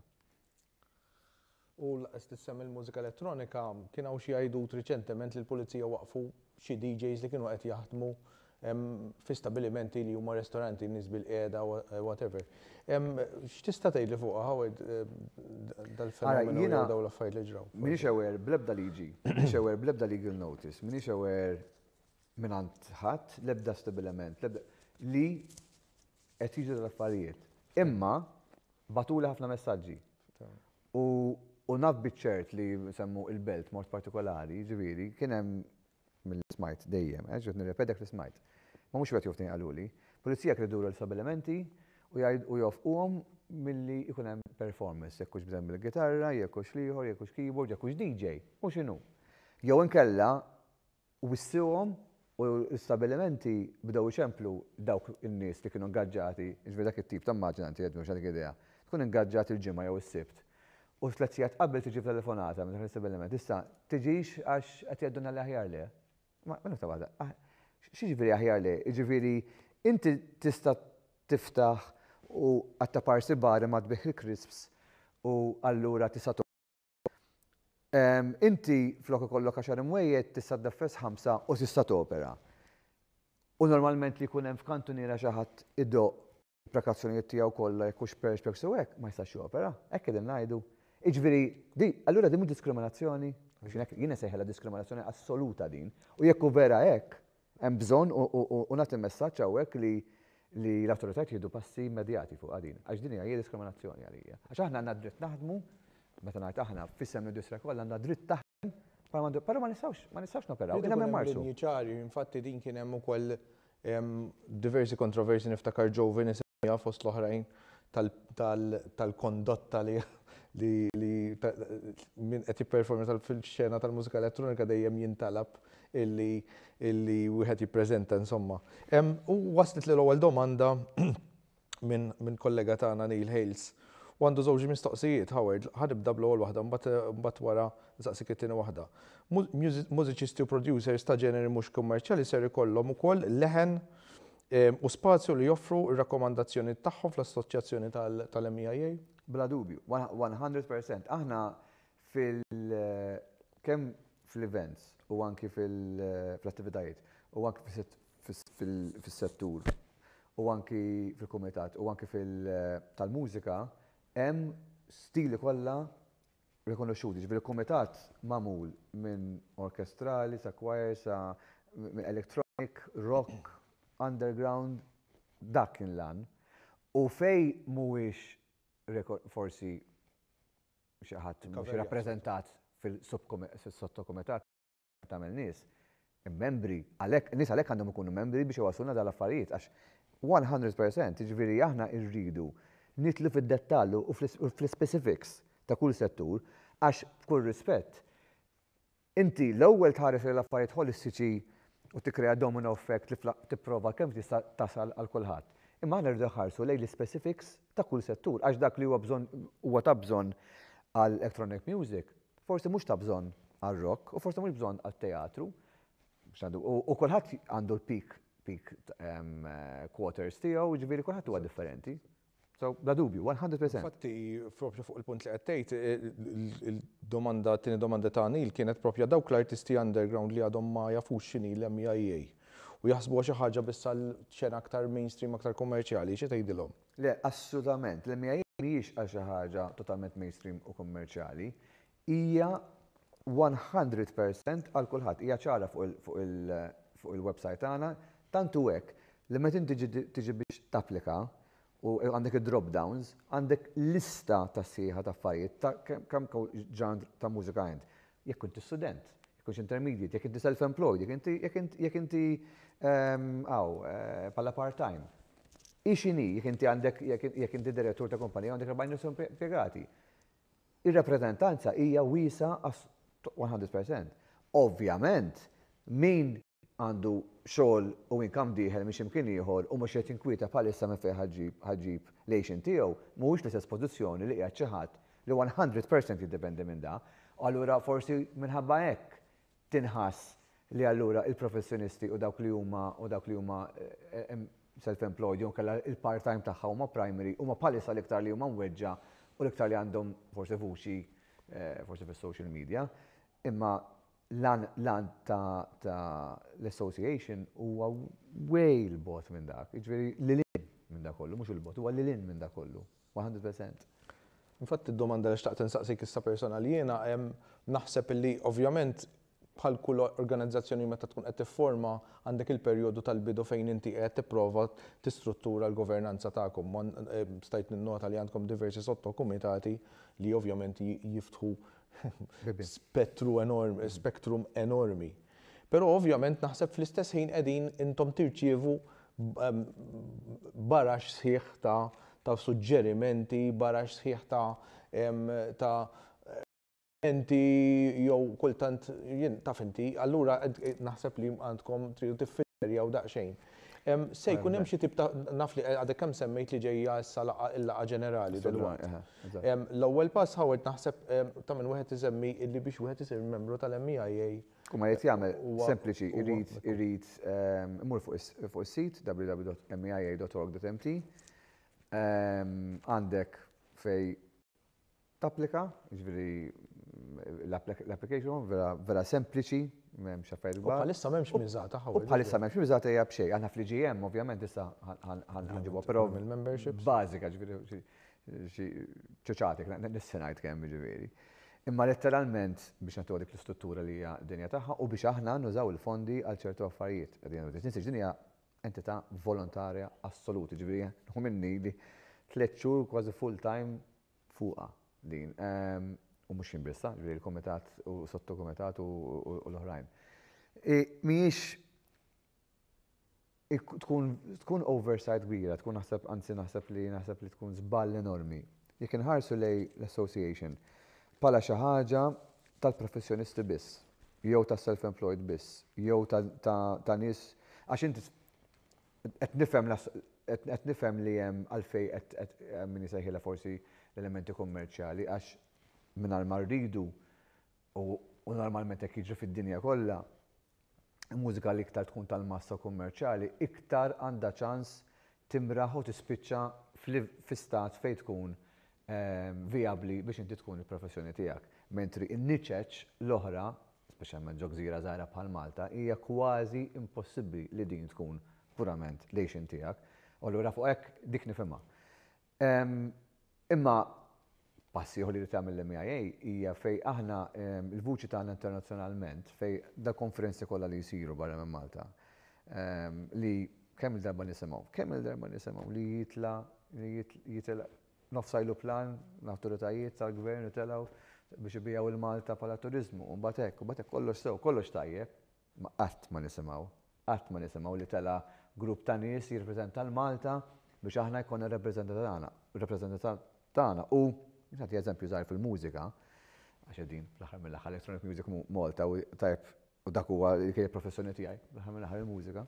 U l-istessem il-mużika elettronika kien hawn xi jgħidut riċentement li l-pulizija waqfu xi DJs li kienu qed jaħdmu fi stabilimenti li huma ristoranti nies bil-qiegħda whatever. X'tista' tgħidli fuqha Howard dal-fenomenu jew dawn l-affarijiet li ġraw? M'iniex aware bl-ebda liġi, m'iniex aware bl-ebda legal notice, m'iniex aware mingħand ħadd l-ebda stabiliment li qed jiġu l-affarijiet. Imma batuli ħafna messaġġi. U naf biċċert li semmu il-belt mort partikolari, ġifieri, kien hemm mill-smajt dejjem, ġiet nirrepedek li smajt. Ma mhux wieħed joftini qaluli. Pulizija kreduru l-stabilimenti u jofquhom milli ikun hemm performance, jekk hux bżemm bil-gitarra, jekk hux liħor, jekk hux keyboard, jekk hux DJ, u x'inhu. Jew inkella wissihom u l-stabilimenti bdew iċemplu dawk in-nies li kienu ingaġġati, ġifieri dak it-tip ta' immaġinanti qed mhux dik idea. Tkun ingaġġati l-ġimgħa jew is-sibt. U s-tletzijat qabel tiġi telefonata minn l-istabiliment. Issa, tiġix għax qed jgħidduna l-aħjar le. Ma nota waħda, x'jiġifieri aħjar le? Jiġifieri inti tista' tiftaħ u għatta parsi bari ma tbieħ il-crisps u allura tista' inti flok ikollok 10 imwejjed tista' tdeffes 5 u tista' topera. U normalment li jkun hemm f'kantuniera xi ħadd idoq il-prekazzjonijiet tiegħu kollha jekk hux perspex u hekk ma jistax jopera. Hekk qegħdin ngħidu. Jiġifieri, allura din mhu diskriminazzjoni, jiena sejħela diskriminazzjoni assoluta din. U jekk hu vera hekk, hemm bżonn u nagħti messaġġ hawnhekk li l-awtoritajiet jieħdu passi immedjati fuq din. Għax din hija diskriminazzjoni għalija. Għax aħna għandna dritt naħdmu, meta ngħid aħna fissem l-industrija kollha għandna dritt taħdem, però ma nistgħux noperaw. Kien hemm marsu. Ċari, infatti din kien hemm ukoll Diversi kontroversi niftakar Jovi nisimja fost l-oħrajn tal-kondotta li min qed jipperforma fil-xena tal-mużika elettronika dejjem jintalab illi wieħed jippreżenta insomma. U waslet l-ewwel domanda minn kollega tagħna Neil Hales. U għandu żewġ mistoqsijiet, Howard, ħadibda bl-ewwel waħda, mbagħad wara nsaqsik it-tieni waħda. Mużiċisti u producers ta' ġeneri mhux kummerċjali ser ikollhom ukoll leħen u spazju li joffru r-rakkomandazzjoni tagħhom fl-assoċjazzjoni tal-MEIA? Bla dubju, 100%. Aħna kemm fil-events u anki fil-attivitajiet u anki fis-settur u anki fil-kumitat u anki tal-mużika hemm stili kollha rikonoxxuti. Ġifieri il-kumitat magħmul minn orkestrali sa choir sa electronic, rock, underground, dak kien lan. U fej mhuwiex forsi xi ħadd mhux rappreżentat fil-sottokumitat tagħmel nies, membri nies għalhekk għandhom ikunu membri biex iwasluna dal-affarijiet għax 100% jiġifieri aħna rridu nitlu fid-dettallu u fl-specifics ta' kull settur għax b'kull rispett inti l-ewwel tħares l-affarijiet holistiċi u tikkrea domino effect li tipprova kemm tista' tasal għal kulħadd. Imma aħna rridu ħarsu lejn l-specifics ta' kull settur għax dak li huwa ta' bżonn għal electronic music, forsi mhux ta' bżonn għal rock u forsi mhux bżonn għal teatru. U kulħadd għandu l-peak quarters tiegħu, ġifieri kulħadd huwa differenti. So, bla dubju, 100%. Infatti, propju fuq il-punt li qed il-domanda, tieni domanda ta' Neil kienet propja dawk l-artisti underground li għadhom ma jafux x'inhi l-MEIA u jaħsbu xi ħaġa biss għal xena aktar mainstream, aktar kommerċjali, xi tgħidilhom? Le, assolutament. L-MEIA mhijiex għal xi ħaġa totalment mainstream u kommerċjali, hija 100% għal kulħadd. Hija ċara fuq il-website tagħna, tantu hekk li meta tiġi biex tapplika u għandek id-drop downs, għandek lista ta' sieħa ta' affarijiet ta' kemm ġanr ta' mużika għand. Jekk inti student, jekk intermediate, jekk inti self-employed, jekk inti bħala part-time. Ixini, jekk inti direttur ta' kumpanija għandek 40 impjegati. Ir-rappreżentanza hija wiesa 100%. Ovvjament, min għandu xogħol u inkam dieħel miex imkien ieħor u mhux qed jinkwieta bħalissa minn fejn ħaġġib lejxin tiegħu mhuwiex l-istess pożizzjoni li qiegħed xi ħadd li 100% jiddependi minn da. Allura forsi minħabba hekk tinħass li allura il-professjonisti u dawk li huma self-employed jew kellha il-part-time tagħha huma primary huma bħalissa l-iktar li huma mweġġa u l-iktar li għandhom forsi vuċi forsi fis-social media. Imma lan ta' l-association huwa way l-bot minn dak. Jiġifieri lilin minn dak kollu, mhux il-bot, huwa lilin minn dak kollu. 100%. Infatti d-domanda li xtaqt insaqsik issa personali jiena naħseb li ovvjament bħal kull organizzazzjoni meta tkun qed tifforma għandek il-perjodu tal-bidu fejn inti qed tipprova tistruttura l-governanza tagħkom. Stajt ninnota li għandkom diversi sottokumitati li ovvjament jiftħu spektrum enormi. Però ovvjament naħseb fl-istess ħin qegħdin intom tirċievu barax sħiħ ta' suġġerimenti, barax sħiħ ta' enti jew kultant jien taf inti, allura naħseb li għandkom tridu tiffilterjaw daqsxejn. Se jkun hemm xi tip ta' naf li għadek kemm semmejt li ġejja issa il-laqgħa ġenerali dwar. L-ewwel pass Howard naħseb ta' minn wieħed isemmi illi biex wieħed isir membru tal-MEIA. Kumma jrid jagħmel sempliċi, irid imur fuq is-sit www.meia.org.mt għandek fej tapplika, jiġifieri l-application vera sempliċi, m'hemmx affarijiet kbar. Bħalissa m'hemmx miżata Howard. Bħalissa m'hemmx miżata hija b'xejn. Aħna fl-IGM ovvjament issa ħanġibha però bażika ġifieri xi ċoċatik nista' ngħid kemm jiġifieri. Imma letteralment biex nagħtu dik l-istruttura li hija dinja tagħha u biex aħna nużaw il-fondi għal ċertu affarijiet. Tinsiġ din hija entità volontarja assoluti, ġifieri hu minni li 3 xhur kważi full time fuqha din. U mhux jinbissa, ġifieri l-kumitat u sottokumitat u l-oħrajn. Mhijiex tkun oversight kbira, tkun naħseb li tkun żball enormi. Jekk inħarsu lej l-association bħala xi ħaġa tal-professjonisti biss, jew ta' self-employed biss, jew ta' nies għax inti qed nifhem li hemm għalfej qed min isejħilha forsi l-elementi kummerċjali għax mingħajr ma rridu u normalment hekk jiġri fid-dinja kollha, il-mużika li iktar tkun tal-massa kummerċjali iktar għandha ċans timraħ u tispiċċa fi stat fejn tkun viabli biex inti tkun il-professjoni tiegħek. Mentri in-niċeċ l-oħra, speċjalment ġo gżira żgħira bħal Malta, hija kważi impossibbli li din tkun purament lejxin tiegħek. U allura fuq hekk dik nifhimha. Imma passi ieħor li tagħmel l-MEIA hija fejn aħna il-vuċi tagħna internazzjonalment fejn da konferenzi kollha li jsiru barra minn Malta li kemm il-darba nisimgħu li jitla nofsajlu plan l-awtoritajiet tal-gvern itelgħu biex ibijaw il-Malta bħala turiżmu u mbagħad hekk kollox sew, kollox tajjeb, ma qatt ma nisimgħu li tela grupp ta' nies jirrappreżenta l-Malta biex aħna jkollna rappreżentant tagħna u nagħti eżempju żgħar fil-mużika għax din fl-aħħar mill-aħħar electronic music Malta u tajb u dak huwa kien il-professjoni tiegħi fl-aħħar mill-aħħar il-mużika.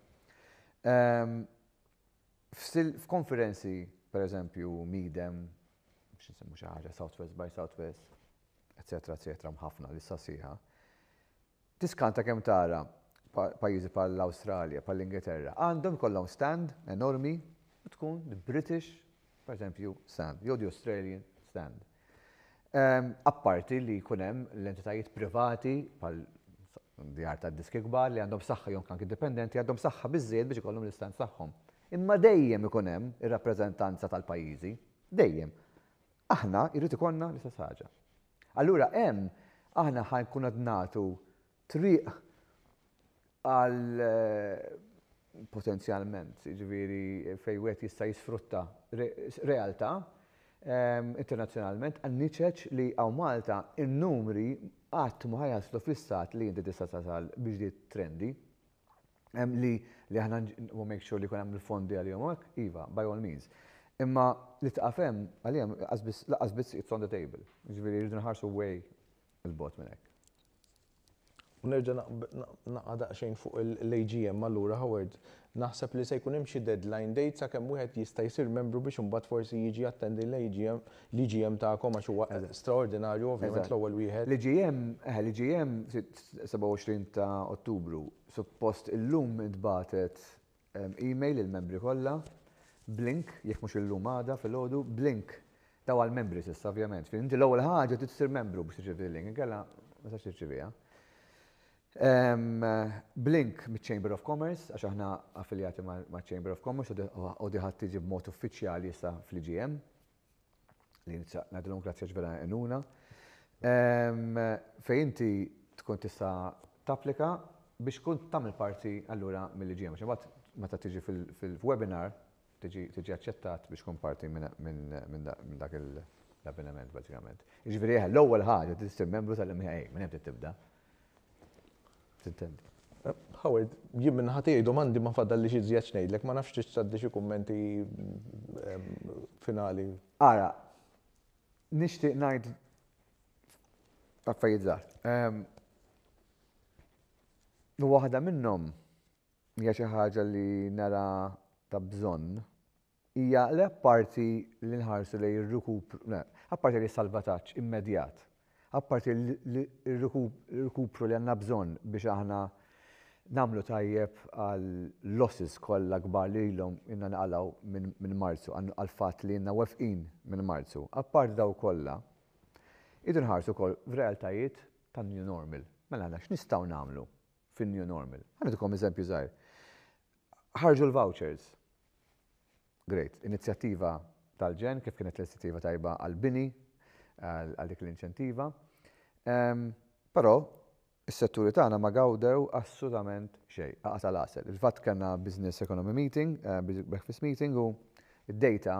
F'konferenzi pereżempju Midem, biex nsemmu xi ħaġa Southwest by Southwest, eċetera, mħafna li sassiħa. Tiskanta kemm tara pajjiżi bħall-Awstralja, bħall-Ingilterra, għandhom kollhom stand enormi u tkun the British, pereżempju, stand, jew the Australian stand. Apparti li jkun hemm l-entitajiet privati bħal djar tad-diski kbar li għandhom saħħa jew anke indipendenti għandhom saħħa biżżejjed biex ikollhom l-istand tagħhom. Imma dejjem ikun hemm ir-rappreżentanza tal-pajjiżi, dejjem. Aħna jrid ikollna l-istess ħaġa. Allura hemm aħna ħankun qed nagħtu triq għal potenzjalment, jiġifieri fejn wieħed jista' jisfrutta realtà internazzjonalment għan-niċeċ li hawn Malta in-numri qatt ma ħajaslu fl-istat li inti tista' tasal biex di trendi li aħna make sure li jkun hemm il-fondi għalihom hekk, iva, by all means. Imma li taqafem għalihom laqas biss it's on the table. Jiġifieri jridu nħarsu way il-bot minn hekk. U nerġa' naqa' daqsxejn fuq l-AGM allura Howard, naħseb li se jkun hemm xi deadline date sakemm wieħed jista' jsir membru biex imbagħad forsi jiġi attendi l-AGM tagħkom għax huwa straordinarju ovvjament l-ewwel wieħed. L-AGM 27 ta' Ottubru suppost illum intbagħtet email il-membri kollha, blink, jekk mhux illum għada filgħodu, blink daw għall-membri s'issa ovvjament. Inti l-ewwel ħaġa trid tsir membru biex tirċievi l-link, inkella ma tistax tirċieviha. Blink mit-Chamber of Commerce, għax aħna affiljati ma' Chamber of Commerce u diħat tiġi b'mod uffiċjali issa fl-IGM li ngħidilhom grazzja ġvera għenuna. Fejn inti tkun tista' tapplika biex tkun tagħmel parti allura mill-IGM. Għax meta tiġi fil-webinar tiġi aċċettat biex tkun parti minn dak l-avveniment bażikament. Jiġifieri l-ewwel ħaġa tissir membru tal-MEIA minn hemm tibda. Howard, jien minn ħatej domandi ma faddalli xi żjed ngħidlek, ma nafx tixtaddi xi kummenti finali. Ara, nixtieq ngħid affarijiet żgħar. Waħda minnhom hija xi ħaġa li nara ta' bżonn hija l-apparti li nħarsu lejn ir-rikupru, apparti li salvataġġ immedjat. Apparti il-rikupru li għandna bżonn biex aħna nagħmlu tajjeb għal losses kollha kbar li ilhom inna naqalgħu minn Marzu, għal fatt li inna wefqin minn Marzu. Apparti daw kollha, idu nħarsu wkoll f'realtajiet tan-new normal. Mela aħna x'nistgħu nagħmlu fin-new normal? Ħanidkom eżempju żgħir. Ħarġu l-vouchers. Great, inizjattiva tal-ġen kif kienet l-inizjattiva tajba għal-bini, għal dik l-inċentiva. Però is-setturi tagħna ma gawdew assolutament xejn, aqgħa tal-għasel. Il-fatt kellna business economy meeting, breakfast meeting u id-data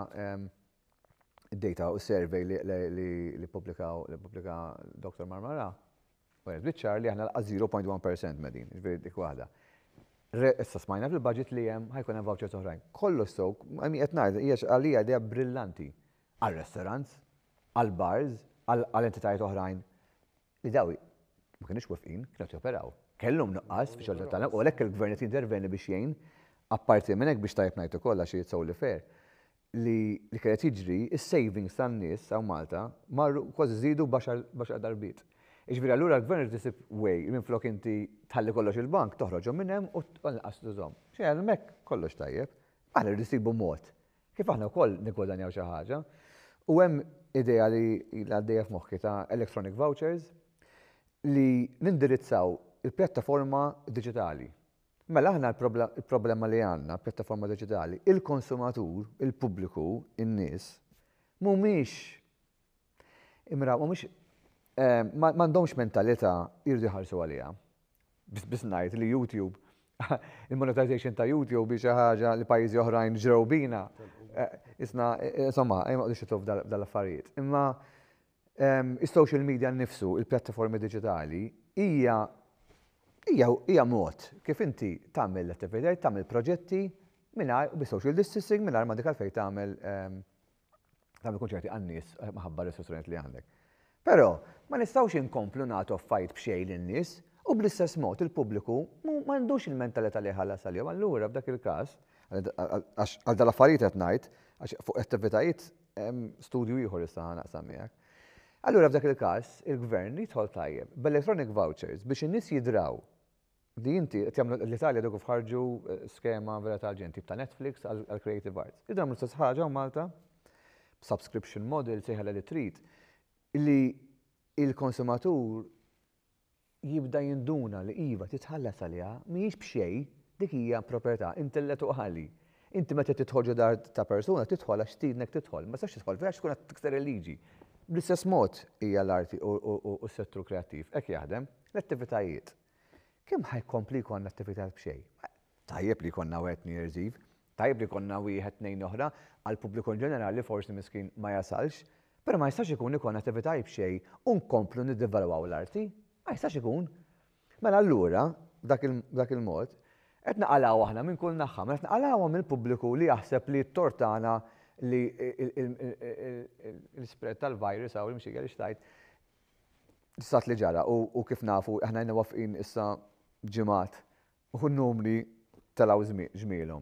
u survey li pubblika Dr. Marmara, biċċar li aħna l 0.1% medin, ġifieri dik waħda. Issa smajna fil-budget li hemm ħajkun hemm vouchers oħrajn. Kollox sew, qed ngħid hija għalija idea brillanti għal-restaurants, għal-bars, għal-entitajiet oħrajn li dawi ma kienux wefqin, kienu joperaw. Kellhom nuqqas fi xogħol tagħna u għalhekk il-gvern qed jinterveni biex jgħin apparti minn hekk biex tajjeb ngħid ukoll għax jitsew li fair li kienet jiġri is-savings tan-nies hawn Malta marru kważi żiedu baxar darbit. Iġbiri allura l-gvern tisib way minn flok inti tħalli kollox il-bank toħroġhom minn hemm u tqas tużhom. Xi hemmhekk kollox tajjeb, aħna rrisibu mod. Kif aħna wkoll niggwadanjaw xi ħaġa. U hemm idea li għaddejja f'moħħi ta' electronic vouchers li nindirizzaw il-pjattaforma diġitali. Mela aħna il-problema li għandna pjattaforma diġitali, il-konsumatur, il-pubbliku, in-nies mhumiex m'għandhomx mentalità jridu jħarsu għaliha. Biss ngħid li YouTube, il-monetization ta' YouTube biex xi ħaġa li pajjiżi oħrajn ġrew bina. Insomma, ma qdux ituf dal-affarijiet. Imma is-social media nnifsu, il-pjattaformi diġitali hija mod kif inti tagħmel l-attivitajiet, tagħmel proġetti mingħajr bi-social distancing mingħajr ma dik għalfejn tagħmel kunċerti għan-nies maħabba restrizzjonijiet li għandek. Però ma nistgħux inkomplu nagħtu affarijiet b'xejn lin-nies u bl-istess mod il-pubbliku m'għandux il-mentalità li ħallas għalihom. Allura f'dak il-każ għal dal-affarijiet qed ngħid għax fuq attivitajiet studju ieħor issa naqsam miegħek. Allura f'dak il-każ il-gvern jidħol tajjeb b'electronic vouchers biex in-nies jidraw li inti qed jagħmlu l-Italja dok fħarġu skema vera tal-ġen tip ta' Netflix għal creative arts. Idhom l-istess ħaġa Malta subscription model sejħala li trid li il-konsumatur jibda jinduna li iva titħallas għaliha mhijiex b'xejn dik hija proprjetà intellettuali. Inti meta tidħol dar ta' persuna tidħol għax tidnek tidħol, ma sax tidħol vera tkun qed tikser il-liġi. Bl-istess mod hija l-arti u s-settru kreattiv. Hekk jaħdem l-attivitajiet. Kemm ħajkompli jkollna attivitajiet b'xejn? Tajjeb li jkollna wieħed New Year's Eve, tajjeb li jkollna wieħed tnejn oħra għall pubbliku ġenerali forsi miskin ma jasalx, però ma jistax ikun ikollna attivitajiet b'xejn u nkomplu niddevalwaw l-arti. Ma jistax ikun. Mela allura, dak il-mod, qed naqalgħu aħna minn kull naħa, qed naqalgħu mill-pubbliku li jaħseb li t-tortana li l-spread tal-virus għaw l-mxieqa li xtajt stat li ġara u kif nafu aħna jna wafqin issa ġimat u n-numri talaw ġmielhom.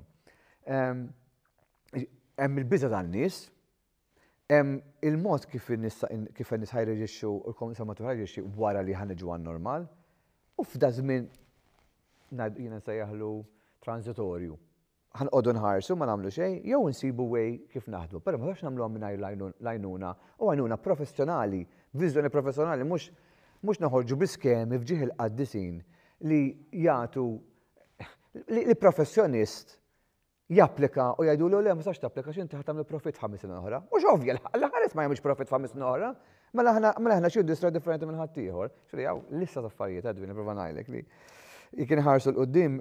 Hemm il-biża tan-nies, hemm il-mod kif in-nies ħajreġixxu u l-konsumatur ħajreġixxi wara li ħaniġu għan-normal u f'da żmien jiena nsejjaħlu transitorju. Ħanqodu nħarsu ma nagħmlu xejn jew insibu way kif naħdmu. Però ma sax nagħmluha mingħajr l-għajnuna u għajnuna professjonali, viżjoni professjonali mhux noħorġu bi skemi fġieħ il-qaddisin li jagħtu li professjonist japplika u jgħidu le ma sax tapplika x'inti ħadd tagħmel profit 5 snin oħra. Mhux ovvja l-ħares ma jagħmilx profit 5 snin oħra, mela aħna xi industria differenti minn ħadd ieħor. Xri hawn lista ta' affarijiet Edwin nipprova ngħidlek li jkun ħarsu l-qudiem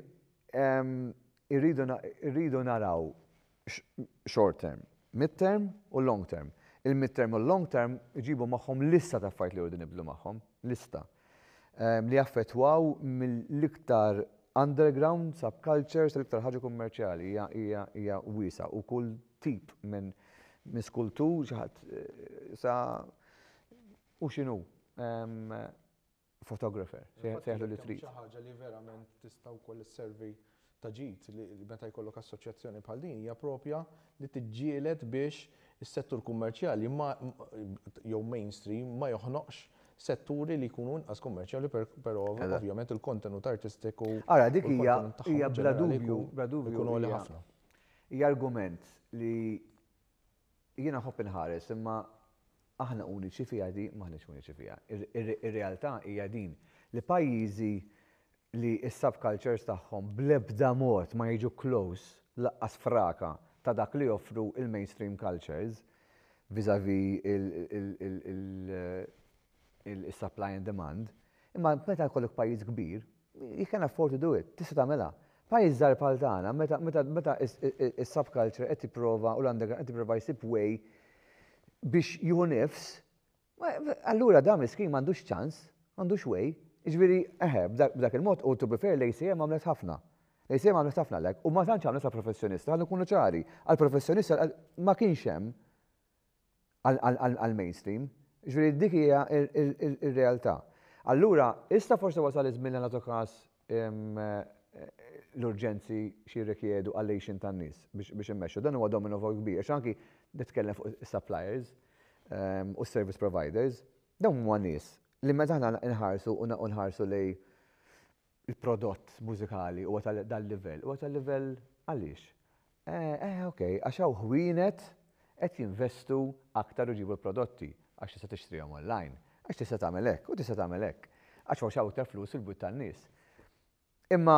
irridu naraw short term, mid term u long term. Il-mid term u long term iġibu magħhom lista ta' affarijiet li jridu nibdlu magħhom, lista li jaffettwaw mill-iktar underground subcultures l-iktar ħaġa kummerċjali hija wiesa u kull tip minn skultur xi ħadd sa u x'inhu photographer seħlu li trid. Xi ħaġa li verament tista' wkoll isservi ta' ġid li meta jkollok assoċjazzjoni bħal din hija proprja li tiġġieled biex is-settur kummerċjali jew mainstream ma joħnoqx setturi li jkunu inqas kummerċjali però ovvjament il-kontenut artistiku. Ara dik hija bla dubju jkunu li ħafna. Hija argument li jiena ħobb inħares imma aħna uniċi fiha di m'aħniex uniċi fiha. Ir-realtà hija din li pajjiżi li s-subcultures tagħhom bl-ebda mod ma jiġu close laqqas fraka ta' dak li joffru il-mainstream cultures vis-à-vis il-supply and demand. Imma meta jkollok pajjiż kbir, you can afford to do it, tista' tagħmilha. Pajjiż żgħar bħal tagħna meta is-subculture qed jipprova u l-underground qed jipprova jsib way biex jieħu nifs, allura dan miskin m'għandux ċans, m'għandux way. Jiġifieri b'dak il-mod u to be fair l-ACM għamlet ħafna. L-ACM għamlet ħafna lek, u ma tantx għamlet għal-professjonista, għal nkunu ċari, għal-professjonista ma kienx hemm għal-mainstream, ġviri dik hija il-realtà. Allura, issa forse wasal iż-żmien nagħtu każ l-urġenzi xi rikjedu għall-għejxin tan-nies biex immexxu. Dan huwa domino fuq kbir, għax anki nitkellem fuq is-suppliers u service providers, dawn huma nies li meta aħna nħarsu u nħarsu lej il-prodott mużikali huwa tal-livell. Huwa tal-livell għaliex? Okej, għax hawn ħwienet qed jinvestu aktar u jġibu l-prodotti għax tista' tixtrihom online, għax tista' tagħmel hekk u tista' tagħmel hekk, għax hawn xi flus il-but tan-nies. Imma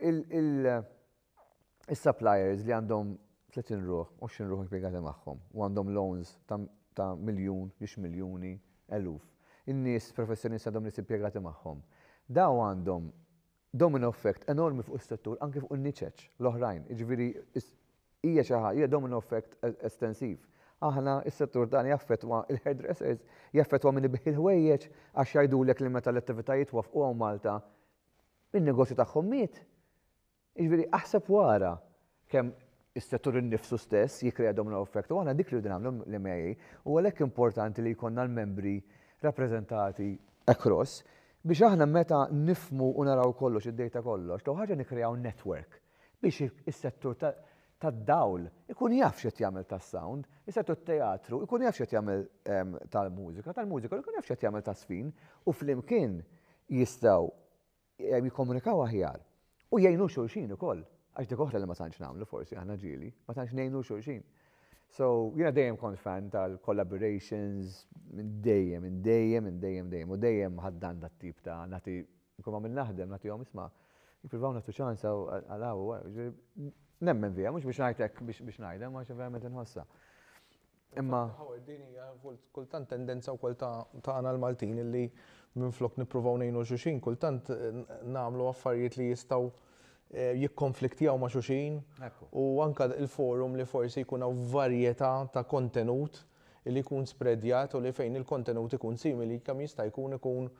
il-suppliers li għandhom 30 ruħ, 20 ruħ impjegati magħhom u għandhom loans ta' miljun, biex miljuni, eluf. In-nies professjonisti għandhom nies impjegati magħhom. Daw għandhom domino effect enormi fuq is-settur anke fuq in-niċeċ l-oħrajn. Jiġifieri hija xi ħaġa, hija domino effect estensiv. Aħna is-settur dan jaffettwa il-hairdressers, jaffettwa min ibih il-ħwejjeġ għax jgħidulek li meta l-attivitajiet wafqu hawn Malta in-negozju tagħhom miet. Jiġifieri aħseb wara kemm is-settur innifsu stess jikkrea domino effect u aħna dik li nagħmlu l-MEIA u għalhekk importanti li jkollna l-membri rappreżentati across biex aħna meta nifmu u naraw kollox id-dejta kollox, taw ħaġa nikkreaw network biex is-settur tad-dawl ikun jaf x'qed jagħmel tas-sound, is-settur teatru ikun jaf x'qed jagħmel tal-mużika ikun jaf x'qed jagħmel tas-sfin u flimkien jistgħu jikkomunikaw aħjar u jgħinu xulxin ukoll. Għax dik oħra li ma tantx nagħmlu forsi aħna ġieli, ma tantx ngħinu xulxin. So, jiena dejjem kont fan tal-collaborations minn dejjem u dejjem ħaddan dat-tip ta' nagħti nkun għamil naħdem nagħtihom isma' jippruvaw nagħtu ċansa għalaw nemmen fiha mhux biex ngħidlek biex ngħidem għax verament inħossha. Imma din hija kultant tendenza wkoll tagħna l-Maltin illi minflok nippruvaw ngħinu xulxin, kultant nagħmlu affarijiet li jistgħu jikkonfliktijaw ma' xulxin u anka il-forum li forsi jkun hawn varjetà ta' kontenut li jkun spreadjat u li fejn il-kontenut ikun simili kemm jista' jkun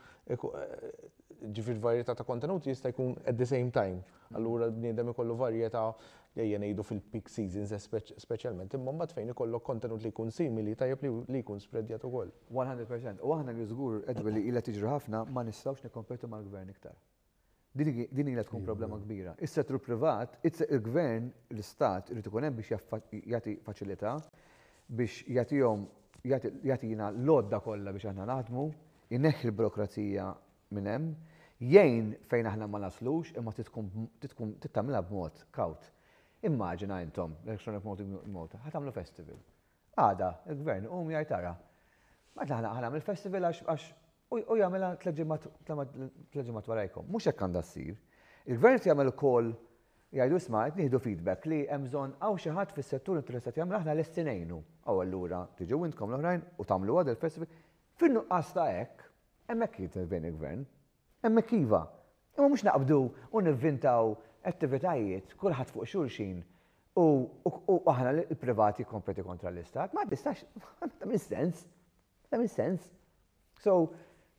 ġifier varjetà ta' kontenut jista' jkun at the same time. Allura bniedem ikollu varjetà li ngħidu fil-peak seasons speċjalment, imma mbagħad fejn ikollok kontenut li jkun simili tajjeb li jkun spreadjat ukoll. 100%. U aħna li żgur Edwin li ilha tiġri ħafna ma nistgħux nikkompetu mal-gvern iktar. Din hija tkun problema kbira. Is-settur privat, il-gvern, l-istat irid ikun hemm biex jagħti faċilità biex jagħtina l-għodda kollha biex aħna naħdmu, inneħħi l-burokrazija minn hemm, jgħin fejn aħna ma naslux imma tittamilha b'mod kawt. Immaġina intom l-Electronic Malta, ħatamlu festival. Għada, il-gvern jgħid tara. Ma ħanamlu festival għax u jagħmilha tliet ġimgħat warajkom. Mhux hekk għandha ssir. Il-gvern jagħmel ukoll jgħidu isma' qed nieħdu feedback li hemm bżonn hawn xi ħadd fis-settur interessat jagħmel aħna lesti ngħinu. Aw allura tiġu intkom l-oħrajn u tagħmlu għad il-festival. Fin-nuqqas ta' hekk, hemmhekk jitbejn il-gvern. Hemmhekk iva. Imma mhux naqbdu u nivvintaw attivitajiet kulħadd fuq xulxin u aħna l-privati kompeti kontra l-istat. Ma tistax, ta' sens. Ta' sens. So,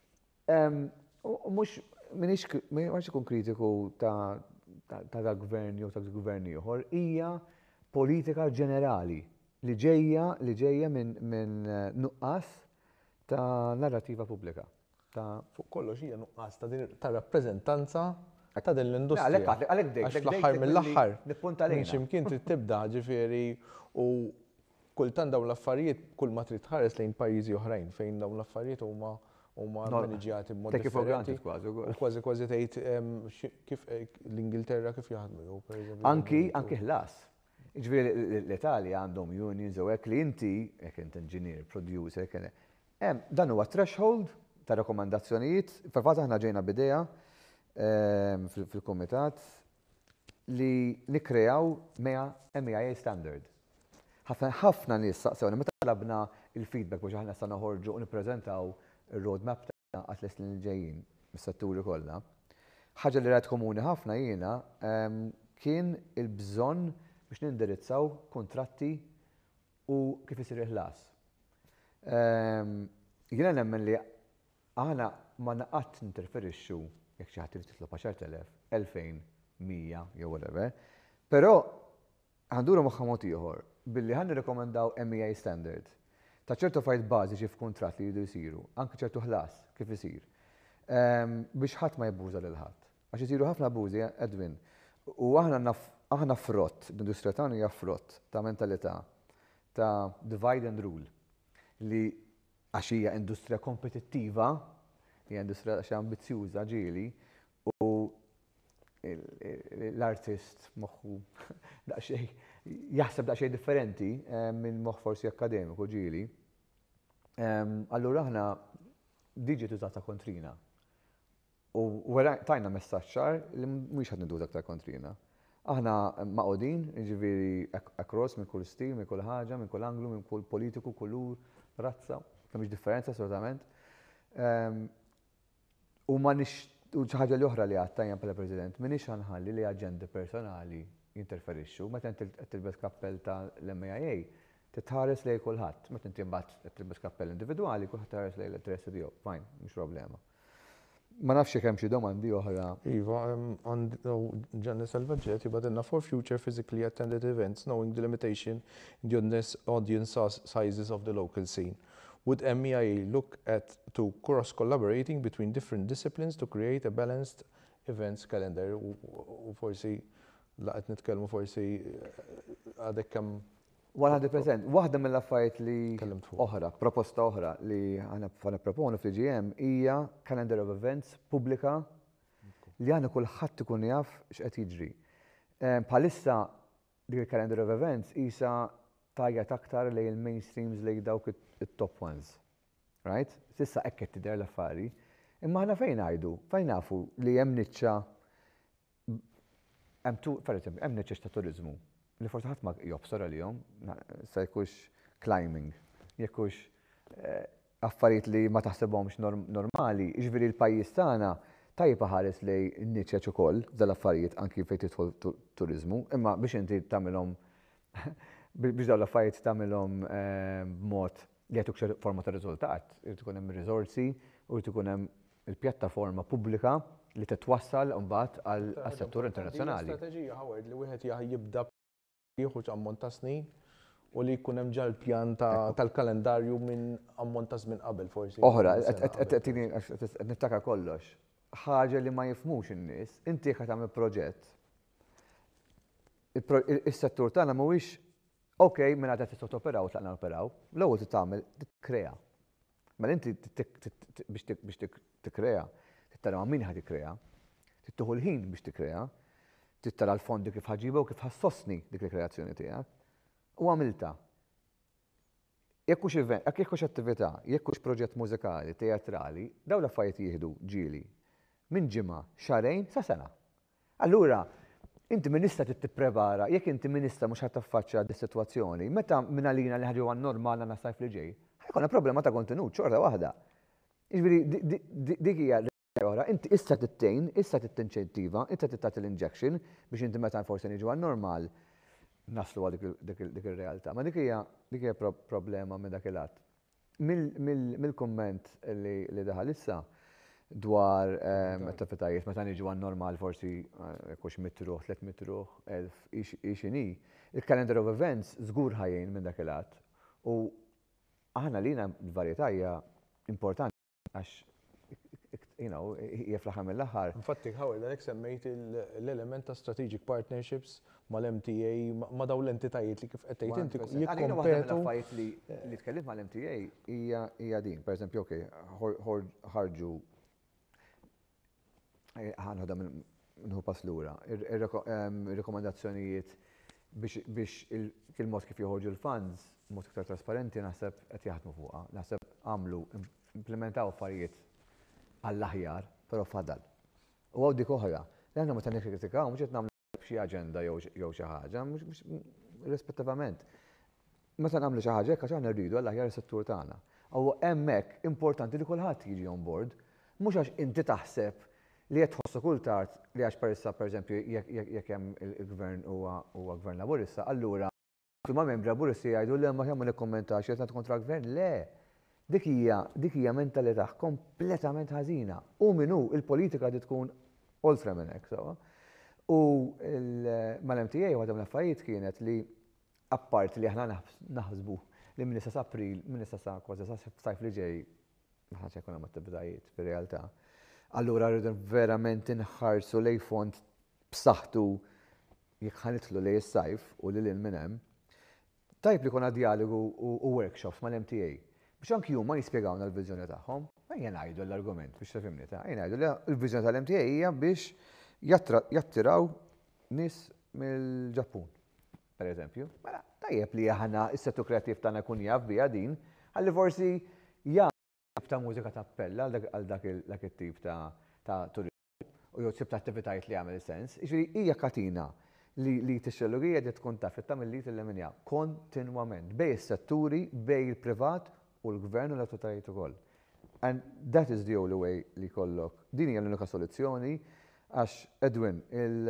mux minix ikun kritiku ta' gvern jew ta' gvern ieħor, hija politika ġenerali li ġejja minn nuqqas ta' narrativa pubblika. Fuq kollox hija nuqqas ta' rappreżentanza ta' din l-industrija. Għax fl-aħħar mill-aħħar x'imkien trid tibda ġifieri u kultant dawn l-affarijiet kull ma trid tħares lejn pajjiżi oħrajn fejn dawn l-affarijiet huma maniġjati b'mod differenti. Kważi tgħid kif l-Ingilterra kif jaħdmu pereżempju. Anki ħlas. Jiġifieri l-Italja għandhom unions u hekk li inti hekk int engineer, producer, dan huwa threshold ta' rakkomandazzjonijiet. Fil-fatt aħna ġejna b'idea fil-kumitat li nikkreaw MEIA standard. Ħafna nies saqsewna meta talabna il-feedback biex aħna sa noħorġu u nippreżentaw il-roadmap ta' għat l ġejjin, mis-setturi kollha. Ħaġa li rajt komuni ħafna jiena kien il-bżonn biex nindirizzaw kontratti u kif isir il-ħlas. Jiena nemmen li aħna ma naqgħod ninterferixxu jekk xi ħadd irid titlob 10,000, 2000 100 jew whatever. Però għanduru magħha mod ieħor billi ħan nirrekomendaw MEIA standard ta' ċertu affarijiet bażiċi f'kuntratt li jridu jsiru, anke ċertu ħlas kif isir. Biex ħadd ma jabbuża lil ħadd. Għax isiru ħafna abbużi, Edwin. U aħna frott, l-industrija tagħna hija frott ta' mentalità ta' divide and rule li għax hija industrija kompetittiva, hija industrija għax ambizzjuża ġieli u l-artist moħħu jaħseb daqsxejn differenti minn moħħ forsi akademiku ġieli. Allura aħna diġi tużata kontrina. U tajna messaċċar li mhux qed nidu aktar kontrina. Aħna maqodin, ġifieri across minn kull stil, minn kull ħaġa, minn kull anglu, minn kull politiku, kulur, razza, kemm differenza assolutament. U ma nix u ħaġa li oħra li għattajja bħala President, minix ħanħalli li aġendi personali jinterferixxu. Meta inti qed tilbes kappell tal-MEIA, titħares lejn kulħadd. Meta inti mbagħad qed tilbes kappell individwali, kulħadd tħares lejn l-interessi tiegħu. Fine, mhux problema. Ma nafx kemm xi domandi oħra. Iva, Gianni Salvaggetti badilna for future physically attended events knowing the limitation in the audience sizes of the local scene. Would MEIA look to cross-collaborating between different disciplines to create a balanced events calendar? U forsi laqet nitkellmu forsi għadek kemm 100%. Waħda mill-affarijiet li oħra, proposta oħra li għana proponu fl-GM hija calendar of events pubblika li għana kulħadd ikun jaf x'qed jiġri. Bħalissa dik il-calendar of events isa tajjat aktar lej il-mainstreams lej dawk it-top ones. Right? Sissa hekk qed tidher l-affari. Imma aħna fejn ngħidu, fejn nafu li hemm niċċa hemm niċċa ta' turiżmu li forsi ħadd ma jobsor għalihom, se jkunx climbing, jekkux affarijiet li ma taħsebhomx normali, jiġifieri l-pajjiż tagħna tajjeb ħares lej n-niċċeġ ukoll dal-affarijiet anki fejn tidħol turiżmu, imma biex inti tagħmilhom biex dawn l-affarijiet tagħmilhom b'mod li jagħtuk forma ta' riżultat, irid ikun hemm riżorsi u irid ikun hemm il-pjattaforma pubblika li titwassal mbagħad għas-settur internazzjonali. Strateġija Howard li wieħed jibda jieħu ammont ta' snin u li jkun hemm ġal pjan tal-kalendarju minn ammont ta' żmien qabel forsi. Oħra, qed niftakar kollox. Ħaġa li ma jifhmux in-nies, inti qed tagħmel proġett. Is-settur tagħna mhuwiex okej minn għadha tista' toperaw u tlaqna operaw. L-ewwel tagħmel tikkrea. Mela inti biex tikkrea, tittara ma' min ħad tikkrea, tittuħu l-ħin biex tikkrea, tittara l-fondi kif ħaġiba u kif ħassostni dik il-kreazzjoni tiegħek. U għamilta. Jekkux attività, jekkux proġett mużikali, teatrali, daw l-affarijiet jieħdu ġieli minn ġimgħa, xarejn sa sena. Allura, inti minista tipprepara, jekk inti minista mhux ħadd taffaċċja dis-sitwazzjoni, meta minn għalina li ħaġu għan-normal għandna sajf li ġej, ħajkonna problema ta' kontenut xorta waħda. Jiġifieri dik hija oħra, inti issa tittejn, issa tittinċentiva, inti tittat l-injection biex inti meta forsi niġu għan-normal naslu għal dik ir-realtà. Ma dik hija problema minn dak il-att. Mill-kumment li daħal issa dwar attivitajiet meta niġu għan-normal forsi kux mitruħ, 3 mitruħ, 1000 ixini, il-calendar of events żgur ħajjin minn dak il-att. U aħna lina l-varjetà hija importanti għax hija fl-aħħar mill-aħħar. Infatti, Howard, għalhekk semmejt l-element ta' strategic partnerships mal-MTA, ma' dawn l-entitajiet li kif qed tgħid inti jikkompetu. L-affarijiet li tkellimt mal-MTA hija din. Pereżempju, ħarġu ħanħodha minħu pass lura. Ir-rekomendazzjonijiet biex il-mod kif joħorġu l-funds mod iktar trasparenti naħseb qed jaħdmu fuqha. Naħseb għamlu implementaw affarijiet għall-aħjar, però fadal. U għaw dik oħra, li għandna meta nikkritikaw mhux qed nagħmlu xi aġenda jew xi ħaġa, mhux rispettivament. Meta nagħmlu xi ħaġa hekk għax aħna rridu għall-aħjar is-settur tagħna. U hemmhekk importanti li kulħadd jiġi on board, mhux għax inti taħseb li qed tħossu kull tard li għax pereżempju jekk hemm il-gvern huwa gvern laburista, allura ma membri laburissi jgħidu li ma kemm nikkommentax qed kontra l-gvern, le. Dik hija mentalità kompletament ħażina. U minnu il-politika di tkun oltre minn hekk, U mal-MTA għadam l-affarijiet kienet li apparti li aħna naħsbu li minn issa April, minn issa sa' kważi sa' sajf li ġej, ma ħax jkun hemm attivitajiet fir-realtà. Allura rridu verament inħarsu lej fond b'saħħtu jekk ħanitlu lej is-sajf u lil minn hemm. Tajb li kuna dialogu u workshops mal-MTA biex anki huma jispjegawna l-viżjoni tagħhom. Ejja ngħidu l-argument biex tafhimni ta' ejja ngħidu li l-viżjoni tal-MTA hija biex jattiraw nies mill-Ġappun, pereżempju. Mela tajjeb li aħna is-settur kreattiv tagħna kun jaf biha din, ħalli forsi ta' mużika tappella għal dak it-tip ta' turizmu u jew tip ta' attivitajiet li jagħmel sens. Jiġifieri hija katina li tixxellugija li tkun taf tagħmel li tilleminja kontinwament bej is-setturi, bej il-privat u l-gvern u l-awtoritajiet ukoll. And that is the only way li kollok. Din hija l-unika soluzzjoni għax Edwin